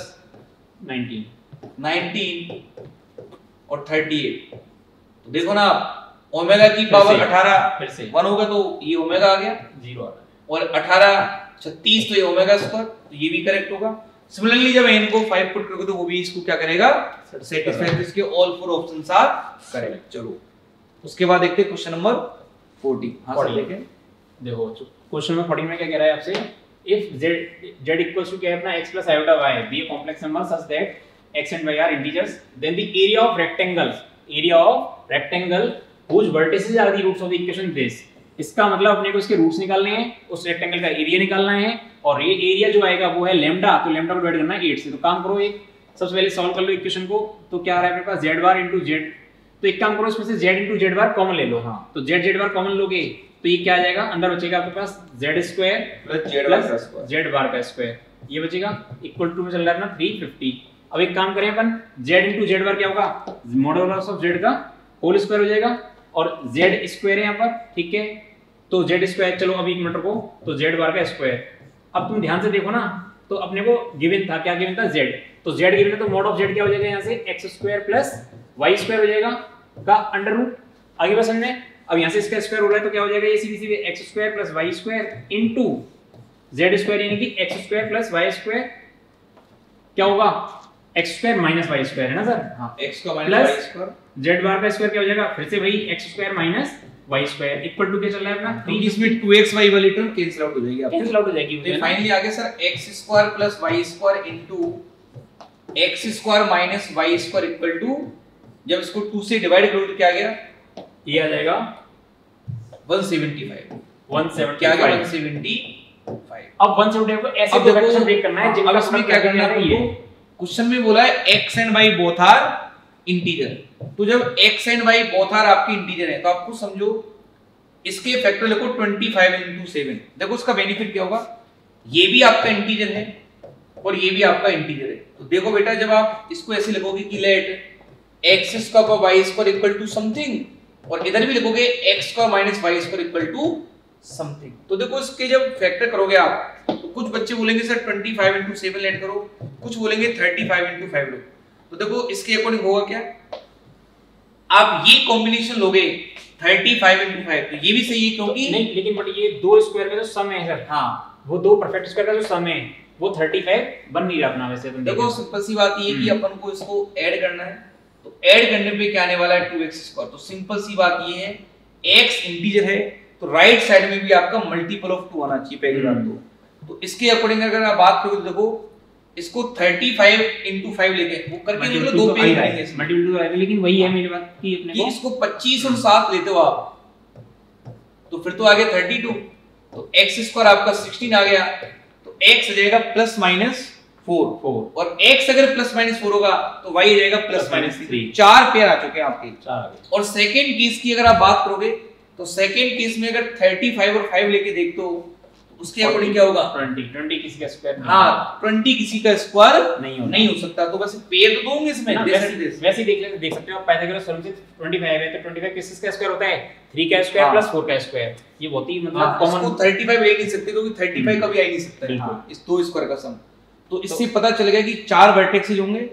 + 19 और 38। तो देखो ना आप ओमेगा की पावर 18 फिर से 1 होगा तो ये ओमेगा आ गया 0 आ रहा है, और 18 36 तो ये ओमेगा स्क्वायर, तो ये भी करेक्ट होगा। सिमिलरली जब n को 5 पुट करोगे तो वो भी इसको क्या करेगा, सेटिस्फाई। इसके ऑल 4 ऑप्शंस आर करेक्ट। चलो उसके बाद देखते हैं क्वेश्चन नंबर 40। हां सर देखें, देखो क्वेश्चन नंबर 40 में क्या कह रहा है आपसे, इफ z = क्या है अपना x + iota y be a complex number such that x and y are integers, then the area of rectangle whose vertices are the roots of the equation this। इसका मतलब अपने को इसके रूट्स निकालने हैं, उस रेक्टेंगल का एरिया निकालना है, और ये एरिया जो आएगा वो है लैम्डा, तो लैम्डा को डिवाइड करना है 8 से। तो काम करो, एक सबसे पहले सॉल्व कर लो इक्वेशन को। तो क्या आ रहा है अपने पास, z बार * z, तो एक काम करो इसमें से z * z बार कॉमन ले लो। हां, तो z बार कॉमन लोगे तो ये क्या आ जाएगा, अंदर बचेगा आपके पास z² + z बार का स्क्वायर, ये बचेगा इक्वल टू में चल रहा है अपना 350। अब एक काम करें अपन, z * z बार क्या होगा, मॉडुलस ऑफ z का होल स्क्वायर हो जाएगा, और z स्क्वायर है यहां पर, ठीक है, तो z स्क्वायर, चलो अभी 1 मिनट रुको, तो z बार का स्क्वायर। अब तुम ध्यान से देखो ना, तो अपने को गिवन था, क्या गिवन था, z, तो z गिवन है, तो मॉड ऑफ z क्या हो जाएगा यहाँ से, x² + y² हो जाएगा का अंडर रूट। आगे बस हमने, अब यहाँ से इसका स्क्वायर हो रहा है तो क्या हो जाएगा, ये सीधे x² + y² इनटू z² यानी कि x² + y² क्या होगा, x² - y² है ना सर। हां, x का -y², z बार का स्क्वायर क्या हो जाएगा, फिर से वही x² - y² इक्वल टू क्या चल रहा है अपना, क्योंकि इसमें 2xy वाली टर्म कैंसिल आउट हो जाएगी आपकी, कैंसिल आउट हो जाएगी। तो फाइनली आ गया sir x² + y² into x² - y² equal to, जब इसको 2 से डिवाइड करो तो क्या आ गया, ये आ जाएगा 175 क्या आ गया 175। अब 175 को ऐसे दो फैक्टर ब्रेक करना है, अब इसमें क्या करना है आपको, क्वेश्चन में बोला है x and y both are integer, तो जब x and y both are आपके इंटीजर है तो आपको समझो इसके फैक्टर लिखो 25 × 7। देखो उसका बेनिफिट क्या होगा, ये भी आपका इंटीजर है और ये भी आपका इंटीजर है। तो देखो बेटा, जब आप इसको ऐसे लिखोगे कि late x² + y² equal to something, और इधर भी लिखोगे x² - y² equal to something, तो देखो इसके जब फैक्टर करोगे आप, तो कुछ बच्चे बोलेंगे सर 25 × 7 लेट करो, कुछ बोलेंगे 35 × 5 लो। तो देखो इसके अकॉर्डिंग होगा क्या, आप ये कॉम्बिनेशन लोगे 35 × 5, तो ये भी सही है क्योंकि नहीं, लेकिन बट ये दो स्क्वायर का जो सम है सर, हां वो दो परफेक्ट स्क्वायर का जो सम है वो 35 बन नहीं रहा अपना वैसे। देखो सिंपल सी बात ये है कि अपन को इसको ऐड करना है, तो ऐड करने पे क्या आने वाला है 2x²। तो सिंपल सी बात ये है, x इंटीजर है तो राइट साइड में भी आपका मल्टीपल ऑफ 2 आना चाहिए पहली बात तो इसके अकॉर्डिंग अगर आप बात करो तो देखो इसको 35 into 5 लेके वो करके निकलो, दो पे आएंगे इसमें मल्टीपल टू आएगा, लेकिन वही है मेरी बात कि अपने कि को इसको 25 और 7 लेते हो आप तो फिर तो आ गया 32, तो x स्क्वायर आपका 16 आ गया, तो x आ जाएगा प्लस माइनस 4 और x अगर प्लस माइनस 4 होगा तो y आ जाएगा प्लस माइनस 3। चार पेयर आ चुके हैं आपके। चार आ गए। और सेकंड केस की अगर आप बात करोगे तो सेकंड केस में अगर 35 और 5 लेके देखते हो तो उसके अकॉर्डिंग क्या होगा? 20 किसी का स्क्वायर हाँ 20 किसी का स्क्वायर नहीं हो सकता, तो वैसे पेयर तो दोगे इसमें। वैसे देख सकते हो आप, पाइथागोरस थ्योरम से 25 है तो 25 किसका स्क्वायर होता है? 3 का स्क्वायर प्लस 4 का स्क्वायर। ये बहुत ही मतलब कॉमन। इसको 35 ले नहीं सकते क्योंकि 35 का भी आ ही नहीं सकता है। हाँ। इस दो स्क्वायर का सम। तो इससे पता चल गया कि चार वर्टेक्सेस होंगे।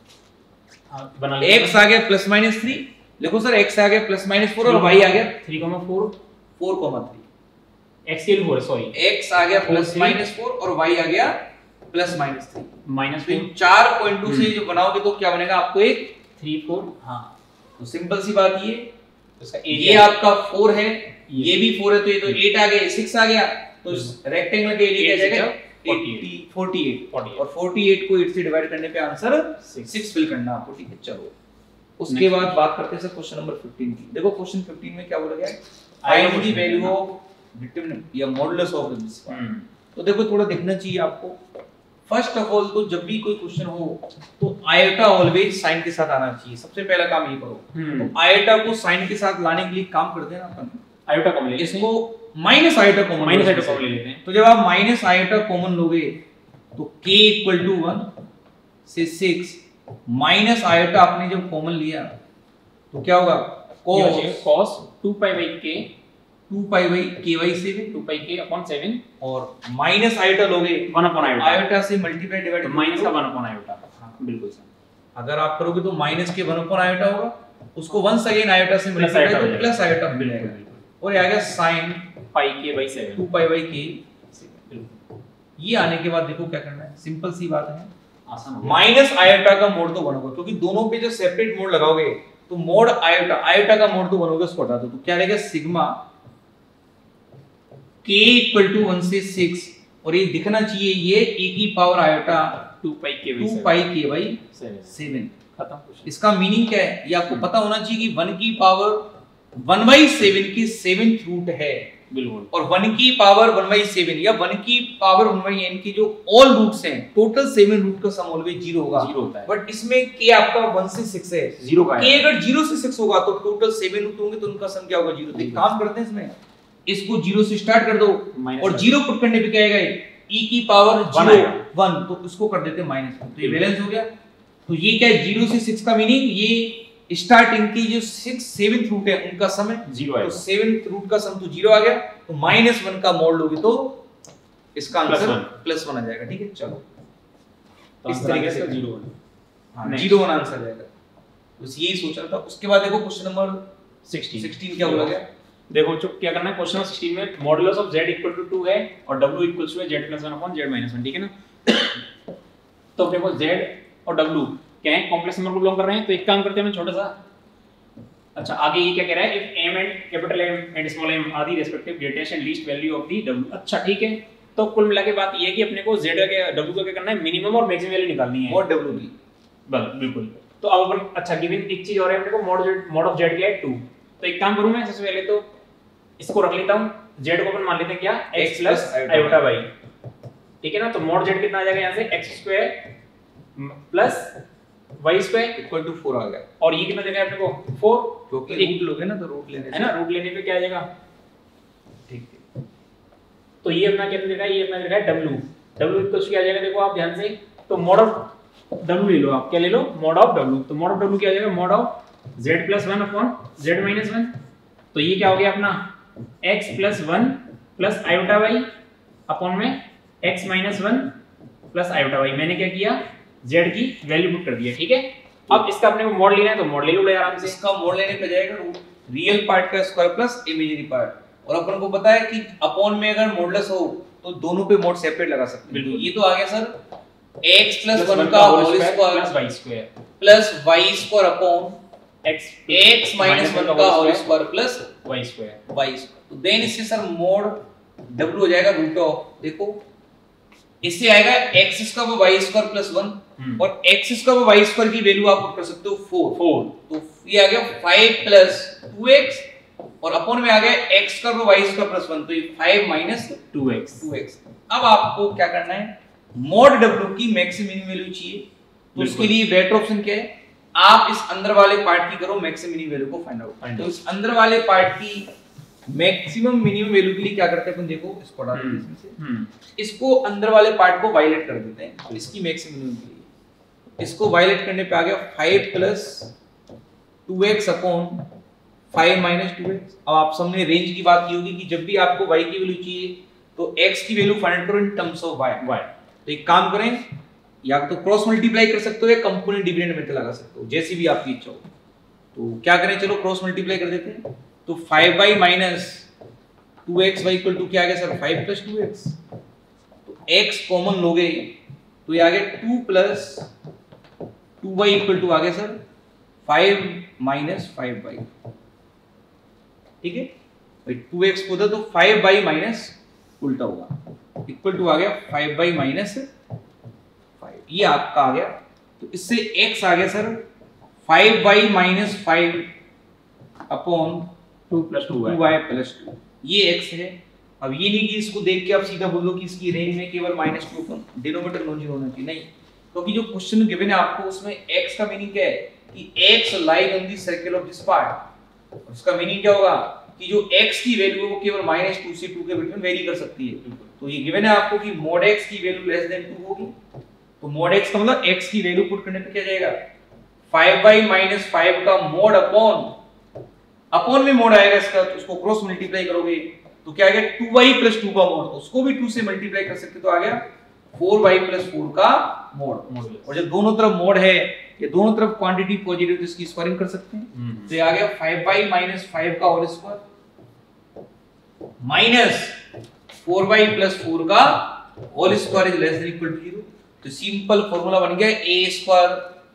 x आ गया प्लस माइनस 3, देखो सर x आ गया प्लस माइनस 4 और y आ गया 3,4 4,3। x के लिए 4 सॉरी, x आ गया प्लस माइनस 4 और y आ गया प्लस माइनस 3 माइनस तो 4.2 से जो बनाओगे तो क्या बनेगा आपको? एक 3 4। हाँ तो सिंपल सी बात ये इसका ये आपका 4 है, ये भी 4 है, तो ये तो 8 आ गया, 6 आ गया, तो रेक्टेंगल के एरिया क्या जाएगा? 48 और 48 को 8 से डिवाइड करने पे आंसर 6 फिल करना आपको। ठीक है चलो उसके बाद बात करते हैं सर क्वेश्चन नंबर 15 की। देखो क्वेश्चन 15 में क्या बोला गया है? Find the value of determinant या मॉडुलस ऑफ दिस पार्ट। तो देखो थोड़ा देखना चाहिए आपको। फर्स्ट ऑफ ऑल तो जब भी कोई क्वेश्चन हो तो आयोटा ऑलवेज साइन के साथ आना चाहिए, सबसे पहला काम ये करो। तो आयोटा को साइन के साथ लाने के लिए काम करते हैं ना अपन, आयोटा कॉमन ले लेते हैं, इसको माइनस आयोटा कॉमन ले लेते हैं। तो जब आप माइनस आयोटा कॉमन लोगे तो k इक्वल टू 1 से 6 माइनस आयोटा आपने जब कॉमन लिया तो क्या होगा? cos 2 pi by k 2 pi by k by 7 2 pi k upon 7 और माइनस आयोटा लोगे 1 upon iota, आयोटा से मल्टीप्लाई डिवाइड तो माइनस का 1 upon iota। हाँ बिल्कुल सर। अगर आप करोगे तो माइनस के 1 upon आयोटा होगा, उसको वंस अगेन आयोटा से मल्टीप्लाई तो प्लस आयोटा मिलेगा और ये आ गया sin pi k by 7 2 pi by k। ये आने के बाद देखो क्या करना है, सिंपल सी बात है, आसान हो गया। माइनस आयोटा का मोड तो 1 होगा क्योंकि दोनों पे जो सेपरेट मोड लगाओगे तो मोड आयोटा आयोटा का मोड तो 1 होगा, उसको हटा दो तो क्या रहेगा? सिग्मा k इक्वल टू 1 से 6 और ये दिखना चाहिए ये e की power iota 2 pi k by 2 pi k by 7। खत्म। इसका मीनिंग क्या है ये आपको पता होना चाहिए कि 1 की पावर 1/7 की 7th रूट है बिल्कुल, और 1 की पावर 1/7 या 1 की पावर 1/n की जो ऑल रूट्स हैं टोटल 7 रूट का सम ऑलवेज 0 होगा। 0 होता है, बट इसमें k आपका 1 से 6 है, 0 का k अगर 0 से 6 होगा तो टोटल 7 रूट होंगे तो उनका सम क्या होगा? 0। तो एक काम करते हैं इसमें इसको 0 से स्टार्ट कर दो और 0 पुट करने पे क्या आएगा? e की पावर 1 तो इसको कर देते हैं -1 तो ये बैलेंस हो गया। तो ये क्या है? 0 से 6 का मीनिंग ये स्टार्टिंग की जो 7th रूट है उनका सम है 0 है, तो 7th रूट का सम तो 0 आ गया, तो -1 का मोड लोगे तो इसका आंसर +1 आ जाएगा। ठीक है चलो तो इस तरीके से 0 हां 0 आंसर आ जाएगा। बस यही सोच रहा था। उसके बाद देखो क्वेश्चन नंबर 16 क्या बोला गया? देखो चुप क्या करना है, क्वेश्चन नंबर 16 में modulus of z equal to 2 है और w equals to z + 1 upon z - 1, ठीक है ना। तो देखो z और w क्या है? कॉम्प्लेक्स नंबर को बिलोंग कर रहे हैं, तो एक काम करते हैं हम छोटा सा। अच्छा आगे ये क्या कह रहा है? If m and capital M and small m are the respective greatest and least value of the w। अच्छा ठीक है, तो कुल मिला के बात ये है कि अपने को z का w का क्या करना है? मिनिमम और मैक्सिमम वैल्यू निकालनी है और w भी बिल्कुल। तो अब अपन अच्छा गिवन एक चीज और है अपने को, मॉड ऑफ z क्या है? 2। तो एक काम करूं मैं सबसे पहले तो इसको रख लेता हूं, z को अपन मान लेते हैं क्या? x प्लस आयोटा y, ठीक है ना। तो मॉड z कितना आ जाएगा? यहां से x² plus y² equal to 4 आ गया और ये कितना देगा अपने को? 4, क्योंकि रूट लोगे ना तो रूट लेने है ना, रूट लेने पे क्या आ जाएगा? ठीक है। तो ये अपना क्या देगा? ये अपना देगा w इक्वल्स क्या आ जाएगा? देखो आप ध्यान से, तो मॉड ऑफ w ले लो आप, क्या ले लो? Mod of w। तो मॉड ऑफ w क्या आ जाएगा? Mod of z + 1 upon z - 1। तो ये क्या हो गया अपना? x + 1 plus iota y upon में x - 1 प्लस आयोटा y। मैंने क्या किया? z की वैल्यू पुट कर दिया, ठीक है। अब इसका अपने को मॉड लेना है तो मॉड ले लो आराम से। इसका मॉड लेने पे जाएगा रियल पार्ट का स्क्वायर प्लस इमेजिनरी पार्ट, और अपन को पता है कि अपॉन में अगर मॉडुलस हो तो दोनों पे मॉड सेपरेट लगा सकते हैं। तो ये तो आ गया सर x + 1 का whole square plus y² upon x - 1 का होल स्क्वायर प्लस y²। तो देन इससे सर मॉड w हो जाएगा रूट ऑफ, देखो इससे आएगा x square y square plus 1 और x स्क्वायर वाई स्क्वायर की वैल्यू आप पुट कर सकते हो 4 तो ये आ गया 5 प्लस 2x और अपॉन में आ गया x square y square plus 1 तो ये 5 माइनस 2x। अब आपको क्या करना है, मॉड w की मैक्सिमम वैल्यू चाहिए, तो उसके लिए बेटर ऑप्शन क्या है, आप इस अंदर वाले पार्ट की करो मैक्सिमम वैल्यू को फाइंड आउट। तो इस अंदर वाले पार्ट की मैक्सिमम मिनिमम वैल्यू के लिए क्या करते हैं अपन, देखो इसको हटा देते हैं इसमें से, इसको अंदर वाले पार्ट को वायलेट कर देते हैं, तो इसकी मैक्सिमम वैल्यू के लिए इसको वायलेट करने पे आ गया 5 plus 2x upon 5 minus 2x। अब आप सबने रेंज की बात की होगी कि जब भी आपको y की वैल्यू चाहिए तो x की वैल्यू फाइंड करो इन टर्म्स ऑफ y। तो एक काम करें, या तो क्रॉस मल्टीप्लाई कर सकते हो या कंपोनेंट डिविडेंड मेथड लगा सकते हो, जैसी भी आपकी इच्छा हो। तो क्या करें, चलो क्रॉस मल्टीप्लाई कर देते हैं। तो 5y minus 2xy equal to क्या आ गया सर, 5 प्लस 2x। तो x कॉमन लोगे तो ये आ गया 2 प्लस 2y इक्वल टू आ गया सर 5 माइनस 5y। ठीक है, 2x को तो 5y माइनस उल्टा होगा इक्वल टू आ गया 5y माइनस 5, ये आपका आ गया। तो इससे x आ गया sir 5y minus 5 upon 2 plus 2y plus 2, ये x है। अब ये नहीं कि इसको देख के आप सीधा बोल दो कि इसकी रेंज में केवल -2 अपन डिनोमिनेटर नॉन जीरो होना चाहिए, नहीं, क्योंकि जो क्वेश्चन गिवन है आपको उसमें x का मीनिंग क्या है कि x lies on the circle of this part. उसका मीनिंग क्या होगा कि जो x की वैल्यू है वो केवल -2 से 2 के बिटवीन वेरी कर सकती है। तो ये गिवन है आपको कि mod x की वैल्यू लेस देन 2 होगी, तो mod x का मतलब x की वैल्यू पुट करने पे क्या जाएगा 5y माइनस 5 का mod अपॉन में मोड आएगा इसका, तो उसको क्रॉस मल्टीप्लाई करोगे तो क्या आ गया 2y प्लस 2 का मोड, उसको भी 2 से मल्टीप्लाई कर सकते तो आ गया 4y प्लस 4 का मोड। और जब दोनों तरफ मोड है, ये दोनों तरफ क्वांटिटी पॉजिटिव तो इसकी स्क्वायरिंग कर सकते हैं। तो ये आ गया 5y माइनस 5 का whole square minus 4y plus 4 का whole square is less than equal to 0। तो सिंपल फॉर्मूला बन गया a square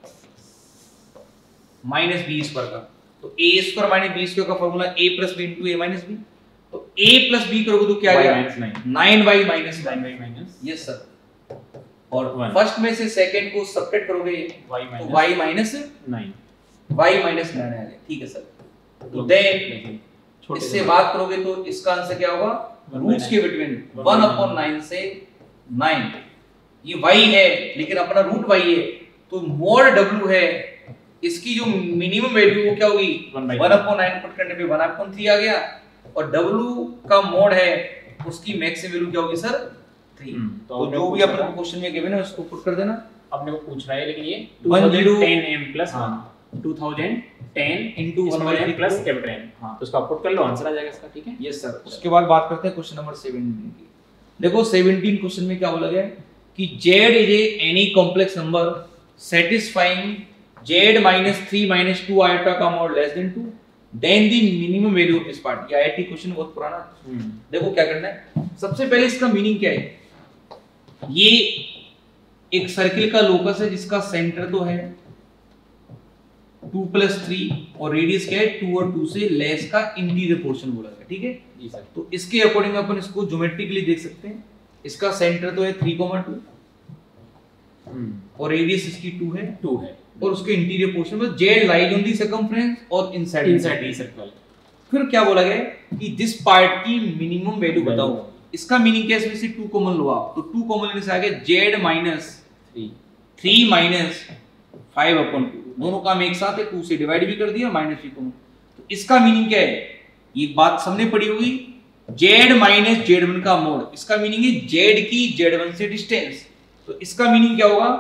minus b square का। तो a square minus b square का formula a plus b into a minus b। तो a plus b करोगे तो क्या आ गया 9y minus 9y minus, yes sir. और फर्स्ट में से सेकंड को सब्ट्रैक्ट करोगे तो y माइनस 9 y माइनस 9 आएगा, ठीक है सर। तो देन इससे बात करोगे तो इसका आंसर क्या होगा, रूट्स के बिटवीन 1/9 से 9, ये y है लेकिन अपना रूट y है, तो mod w है, इसकी जो मिनिमम वैल्यू वो क्या होगी 1/9 पुट करने पे 1/3 आ गया, और w का मोड है उसकी मैक्सिमम वैल्यू क्या होगी सर 3। तो जो भी अपने क्वेश्चन में गिवन है उसको पुट कर देना। अपने को पूछ रहा है लेकिन ये 2010m प्लस 2010 into 1/m plus capital M, हां तो उसका पुट कर लो, आंसर आ जाएगा इसका, ठीक है। Yes sir. उसके बाद बात करते हैं क्वेश्चन नंबर 17 की। देखो 17 क्वेश्चन में क्या बोला गया है कि z is any complex number satisfying z minus 3 minus 2 iota का mod less than 2 then the minimum value of this part। ये आईआईटी क्वेश्चन बहुत पुराना है। देखो क्या करना है, सबसे पहले इसका मीनिंग क्या है, ये एक सर्किल का लोकस है जिसका सेंटर तो है 2 प्लस 3 और रेडियस क्या है 2 और 2 से लेस का इंटीरियर पोर्शन बोला गया, ठीक है जी सर। तो इसके अकॉर्डिंग अपन इसको ज्योमेट्रिकली देख सकते हैं, इसका सेंटर तो है 3,2 और रेडियस इसकी 2 है और उसके इंटीरियर पोर्शन में z lies on the circumference और इनसाइड द सर्कल। फिर क्या बोला गया कि दिस पार्ट की मिनिमम वैल्यू बताओ। इसका मीनिंग क्या है, इसमें से 2 कॉमन लो आप, तो 2 कॉमन लेने से आ गया z माइनस 3 माइनस 5/2, दोनों काम एक साथ है, 2 से डिवाइड भी कर दिया माइनस 3 कॉमन। तो इसका मीनिंग क्या है, ये बात सबने पढ़ी होगी z माइनस z1 का मोड, इसका मीनिंग है z की z1 से डिस्टेंस। तो इसका मीनिंग क्या होगा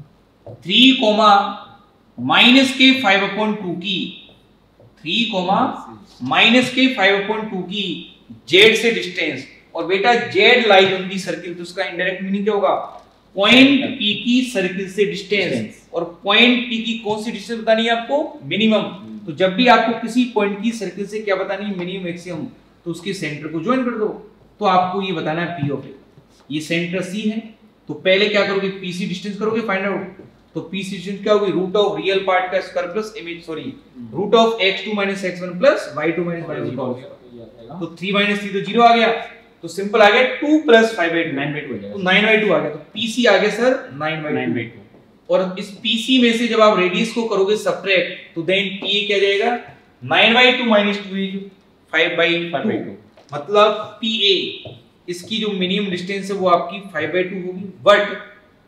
3 माइनस के 5/2 की 3 माइनस के 5/2 की z से डिस्टेंस, और बेटा z lies on the circle, तो उसका इनडायरेक्ट मीनिंग क्या होगा पॉइंट p की सर्किल से डिस्टेंस, और पॉइंट p की कौन सी डिस्टेंस बतानी है आपको मिनिमम। तो जब भी आपको किसी पॉइंट की सर्किल से क्या बतानी है मिनिमम मैक्सिमम, तो उसके सेंटर को ज्वाइन कर दो, तो आपको ये बताना है p ऑफ a। ये सेंटर c है, तो पहले क्या करोगे pc डिस्टेंस करोगे फाइंड आउट, तो pc डिस्टेंस क्या होगी रूट ऑफ रियल पार्ट का square plus image root of x2 - x1 plus y2 - y1 का, तो 3 - 3 तो 0 आ गया, तो सिंपल आ गया 2 प्लस 5/2 9/2 हो जाएगा, तो 9/2 आ गया। तो पीसी आ गया सर 9/2 और इस पीसी में से जब आप रेडियस को करोगे सब्ट्रैक्ट तो देन पीए क्या जाएगा 9/2 माइनस 2 इज 5/2 मतलब पीए इसकी जो मिनिमम डिस्टेंस है वो आपकी 5/2 होगी बट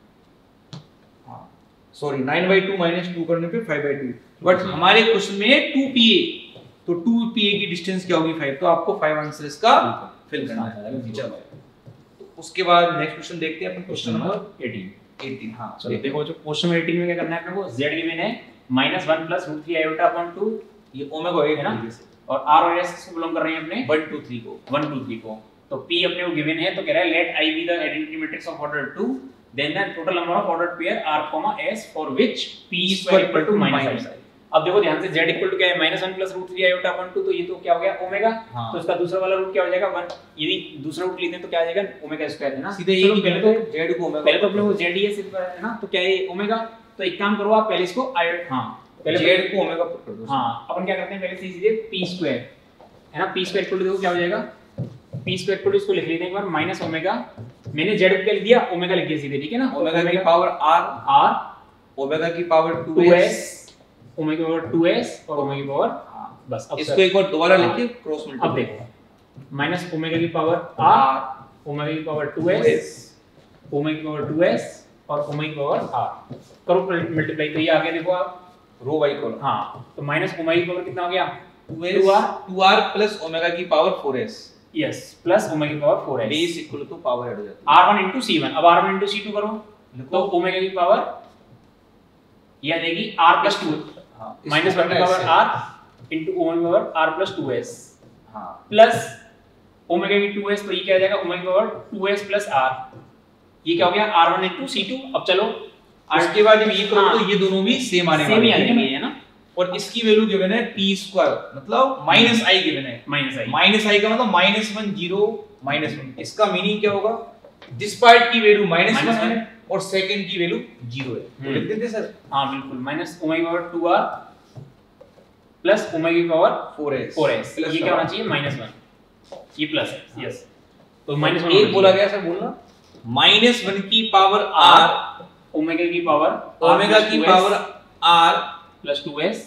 सॉरी 9/2 माइनस 2 करने पे 5/2 बट हमारे क्वेश्चन में है 2pa तो 2pa की डिस्टेंस क्या होगी 5 तो आपको 5 आंसर इसका फिल करना है। चलो तो उसके बाद नेक्स्ट क्वेश्चन देखते हैं अपन क्वेश्चन नंबर 18 हां चलो देखो जो क्वेश्चन 18 में क्या करना है अपने को z गिवन है -1 + √3 iota upon 2 ये ओमेगा है ना और r और s किसको बिलोंग कर रहे हैं अपने 1 2 3 को 1 2 3 को। तो p अपने को गिवन है तो कह रहा है let i be the identity matrix of order 2 then the total number of ordered pair r, s for which p square equal to -i। अब देखो ध्यान से z इक्वल टू क्या है -1 + √3 iota upon 2 तो ये तो क्या हो गया ओमेगा हाँ। तो इसका दूसरा वाला रूट क्या हो जाएगा 1 यदि दूसरा रूट लेते हैं तो क्या आ जाएगा ओमेगा स्क्वायर है ना सीधे यही पहले तो z को ओमेगा पहले तो अपने को z ही है ना तो क्या है ओमेगा तो एक काम करो आप पहले इसको हां पहले z को ओमेगा पुट कर दो हां अपन क्या करते हैं पहले से सीधे p स्क्वायर है ना p स्क्वायर इक्वल टू देखो क्या हो जाएगा p स्क्वायर इक्वल टू इसको लिख लेते हैं एक बार माइनस ओमेगा मैंने z क्या लिख दिया ओमेगा लिख दिया सीधे ठीक है ना ओमेगा की पावर r ओमेगा की पावर 2s ओमेगा की पावर 2s और ओमेगा की पावर बस अब इसको एक बार दोबारा लिखिए क्रॉस मल्टीप्लाई अब देखो माइनस ओमेगा की पावर r ओमेगा की पावर 2s ओमेगा की पावर 2s और ओमेगा की पावर r करो मल्टीप्लाई तो ये आ गया देखो आप रो बाई कॉलम हां तो माइनस ओमेगा की पावर कितना हो गया 2r प्लस ओमेगा की power 4s yes plus omega की power 4s base equal to power add हो जाता है r1 c1 अब r1 c2 करो तो ओमेगा की पावर ये आ जाएगी r + 2 माइनस 1 की power r into omega power r + 2s हां प्लस ओमेगा की 2s तो ये क्या आ जाएगा ओमेगा की पावर 2s + r ये क्या हो गया r1 c2। अब चलो उसके बाद जब ये करो तो ये दोनों भी सेम आने वाले हैं है ना और इसकी वैल्यू गिवन है p² मतलब -i गिवन है -i का मतलब -1 0 -1 इसका मीनिंग क्या होगा दिस पार्ट की वैल्यू -1 है और सेकंड की वैल्यू 0 है तो लिख देते सर हां बिल्कुल minus omega power 2r plus omega की पावर 4s ये क्या होना चाहिए -1 ये प्लस है यस तो -1 एक बोला गया सर बोलना -1 की पावर r ओमेगा की power r plus 2s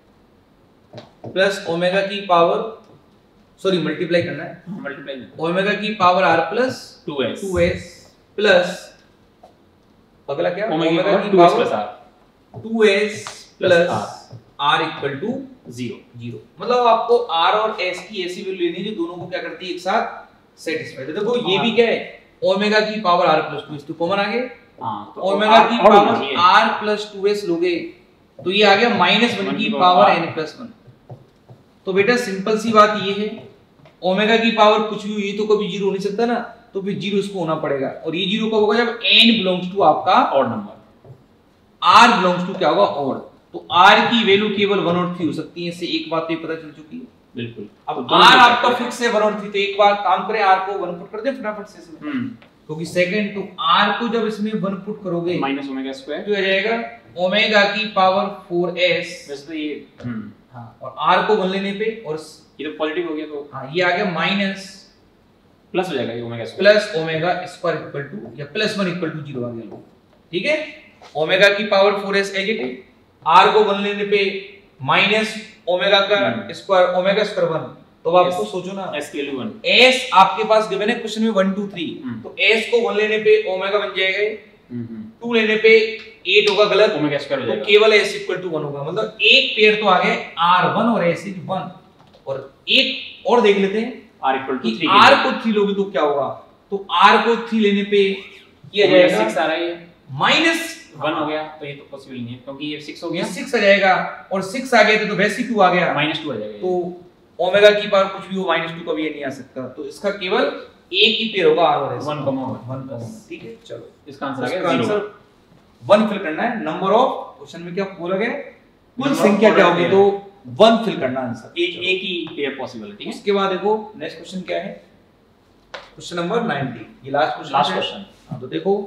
plus omega की पावर सॉरी मल्टीप्लाई करना है मल्टीप्लाई ओमेगा की power r plus 2s plus अगला क्या ओमेगा की power 2s plus r equal to 0 मतलब आपको r और s की ऐसी वैल्यू लेनी है जो दोनों को क्या करती है एक साथ सेटिस्फाई। देखो ये भी क्या है ओमेगा की पावर r प्लस 2s तो कॉमन आ गए हां तो ओमेगा की पावर r प्लस 2s लोगे तो ये आ गया -1 की पावर n प्लस 1। तो बेटा सिंपल सी बात ये है ओमेगा की पावर कुछ भी हुई तो कभी 0 हो नहीं सकता ना तो फिर 0 इसको होना पड़ेगा और ये 0 कब होगा जब n बिलोंग्स टू आपका odd number r belongs to क्या होगा ऑड तो r की वैल्यू केवल 1 और 3 हो सकती है। इससे एक बात तो पता चल चुकी है बिल्कुल। अब r आपका फिक्स है 1 और 3 तो एक बार काम करें r को 1 पुट कर दे फटाफट से इसमें क्योंकि सेकंड तो r को जब इसमें 1 पुट करोगे माइनस ओमेगा स्क्वायर तो आ जाएगा ओमेगा की पावर 4s वैसे तो ये हां और r को 1 लेने पे और ये तो पॉजिटिव हो गया तो हां ये आ गया माइनस प्लस हो जाएगा ये omega square plus omega square equal to या प्लस 1 इक्वल टू 0 आ गया ठीक है। ओमेगा की power 4s as it is r को 1 लेने पे माइनस ओमेगा का स्क्वायर ओमेगा स्क्वायर 1 तो आपको सोचो ना s की वैल्यू 1 s आपके पास गिवन है क्वेश्चन में 1 2 3 तो s को 1 लेने पे ओमेगा बन जाएगा 2 लेने पे 8 होगा गलत ओमेगा स्क्वायर हो जाएगा तो केवल s इक्वल टू 1 होगा मतलब एक पेयर तो आ गया r1 और s इज 1 और एक और देख लेते हैं r इक्वल टू 3 r को 3 लोगे तो क्या होगा तो r को 3 लेने पे ये आ जाएगा 6 आ रहा है माइनस 1 हो गया तो ये तो पॉसिबल नहीं है क्योंकि ये 6 हो गया 6 आ जाएगा और 6 आ गया तो वैसे ही 2 आ गया -2 आ जाएगा तो ओमेगा की पावर कुछ भी हो -2 कभी ये नहीं आ सकता तो इसका केवल एक ही पेयर होगा r और s 1 ठीक है। चलो इसका आंसर आ गया 0 1 फिल करना है नंबर ऑफ क्वेश्चन में क्या बोला गया कुल संख्या क्या होगी तो 1 फिल करना आंसर एक ही पेयर पॉसिबल है ठीक है। उसके बाद देखो नेक्स्ट क्वेश्चन क्या है क्वेश्चन नंबर 19 ये लास्ट क्वेश्चन हां तो देखो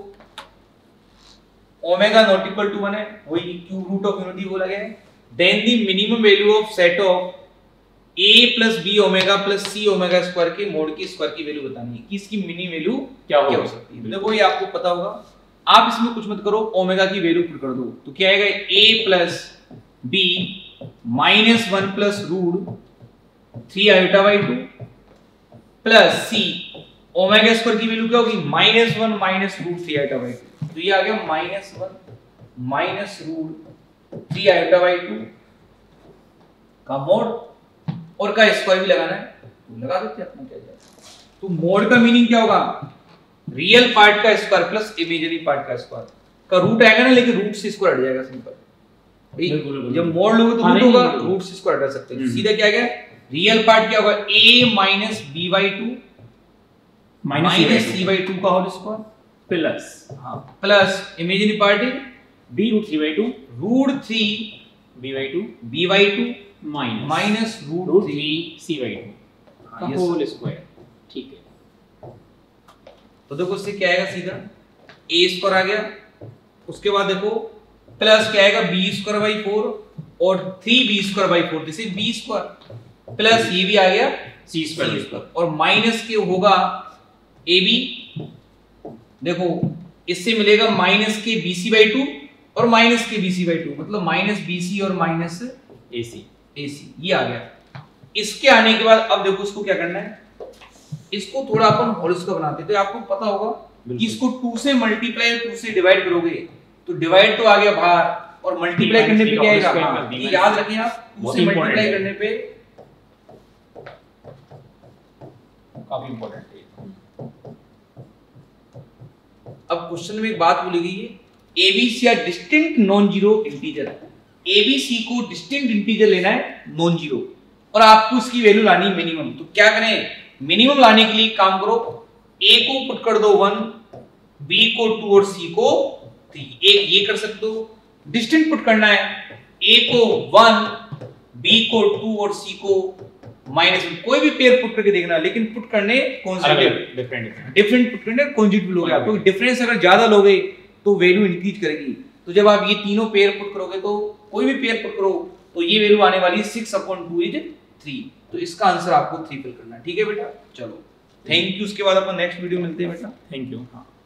ओमेगा नॉट इक्वल टू 1 है वही क्यूब रूट ऑफ यूनिटी बोला गया है then the minimum value of set of a plus B omega plus C omega square के मोड की स्क्वायर की वैल्यू बतानी है कि इसकी मिनी वैल्यू क्या हो सकती है। देखो ये आपको पता होगा, आप इसमें कुछ मत करो, ओमेगा की वैल्यू पुट कर दो तो क्या आएगा a plus B minus 1 plus root 3 iota by 2 plus C omega square की वैल्यू क्या होगी minus 1 minus root 3 iota by 2, तो ये आ गया minus 1 minus root 3 iota by 2 का मोड और का स्क्वायर भी लगाना है तो लगा देते हैं अपना क्या जाएगा। तो मोड का मीनिंग क्या होगा, रियल पार्ट का स्क्वायर प्लस इमेजिनरी पार्ट का स्क्वायर का रूट आएगा ना, लेकिन रूट से स्क्वायर हट जाएगा सिंपल। जब मोड लोगे तो रूट होगा, रूट से स्क्वायर हटा सकते हैं। सीधा क्या गया, रियल पार्ट क्या होगा a minus b by 2 minus c by 2 का whole square plus plus imaginary part है b root 3 by 2 root 3 b by 2 minus root 3 c by 2 का होल स्क्वायर। ठीक है, तो देखो इससे क्या आएगा, सीधा a स्क्वायर आ गया, उसके बाद देखो प्लस क्या आएगा b स्क्वायर बाई 4 और 3b square by 4, this is b square plus ये भी आ गया c स्क्वायर और माइनस के होगा ab, देखो इससे मिलेगा माइनस के bc बाई 2 और माइनस के bc बाई 2, मतलब माइनस bc और माइनस ac ये आ गया। इसके आने के बाद अब देखो इसको क्या करना है, इसको थोड़ा अपन होल स्क्वायर बनाते हैं। तो आपको पता होगा कि इसको 2 से मल्टीप्लाई और 2 से डिवाइड करोगे तो डिवाइड तो आ गया बाहर और मल्टीप्लाई करने पे क्या आएगा, ये याद रखें आप, 2 से मल्टीप्लाई करने पे काफी इंपॉर्टेंट है। अब क्वेश्चन में एक बात बोली गई है, एबीसी या distinct non zero integer, ABC को डिस्टिंक्ट इंटीजर लेना है नॉन जीरो और आपको उसकी वैल्यू लानी है मिनिमम। तो क्या करें, मिनिमम लाने के लिए काम करो, a को पुट कर दो 1, b को 2 और c को 3, एक ये कर सकते हो। डिस्टिंक्ट पुट करना है, a को 1, b को 2 और c को -1, कोई भी पेयर पुट करके देखना, लेकिन पुट करने डिफरेंट पुट करने कॉन्जुगेट लोगे आप, क्योंकि डिफरेंस अगर ज्यादा लोगे तो वैल्यू इंक्रीज करेगी। तो जब आप ये तीनों पेयर पुट करोगे, तो कोई भी पेयर पुट करो तो ये वैल्यू आने वाली है 6/2 इज 3, तो इसका आंसर आपको 3 फिल करना है। ठीक है बेटा, चलो थैंक यू। उसके बाद अपन नेक्स्ट वीडियो मिलते हैं बेटा, थैंक यू।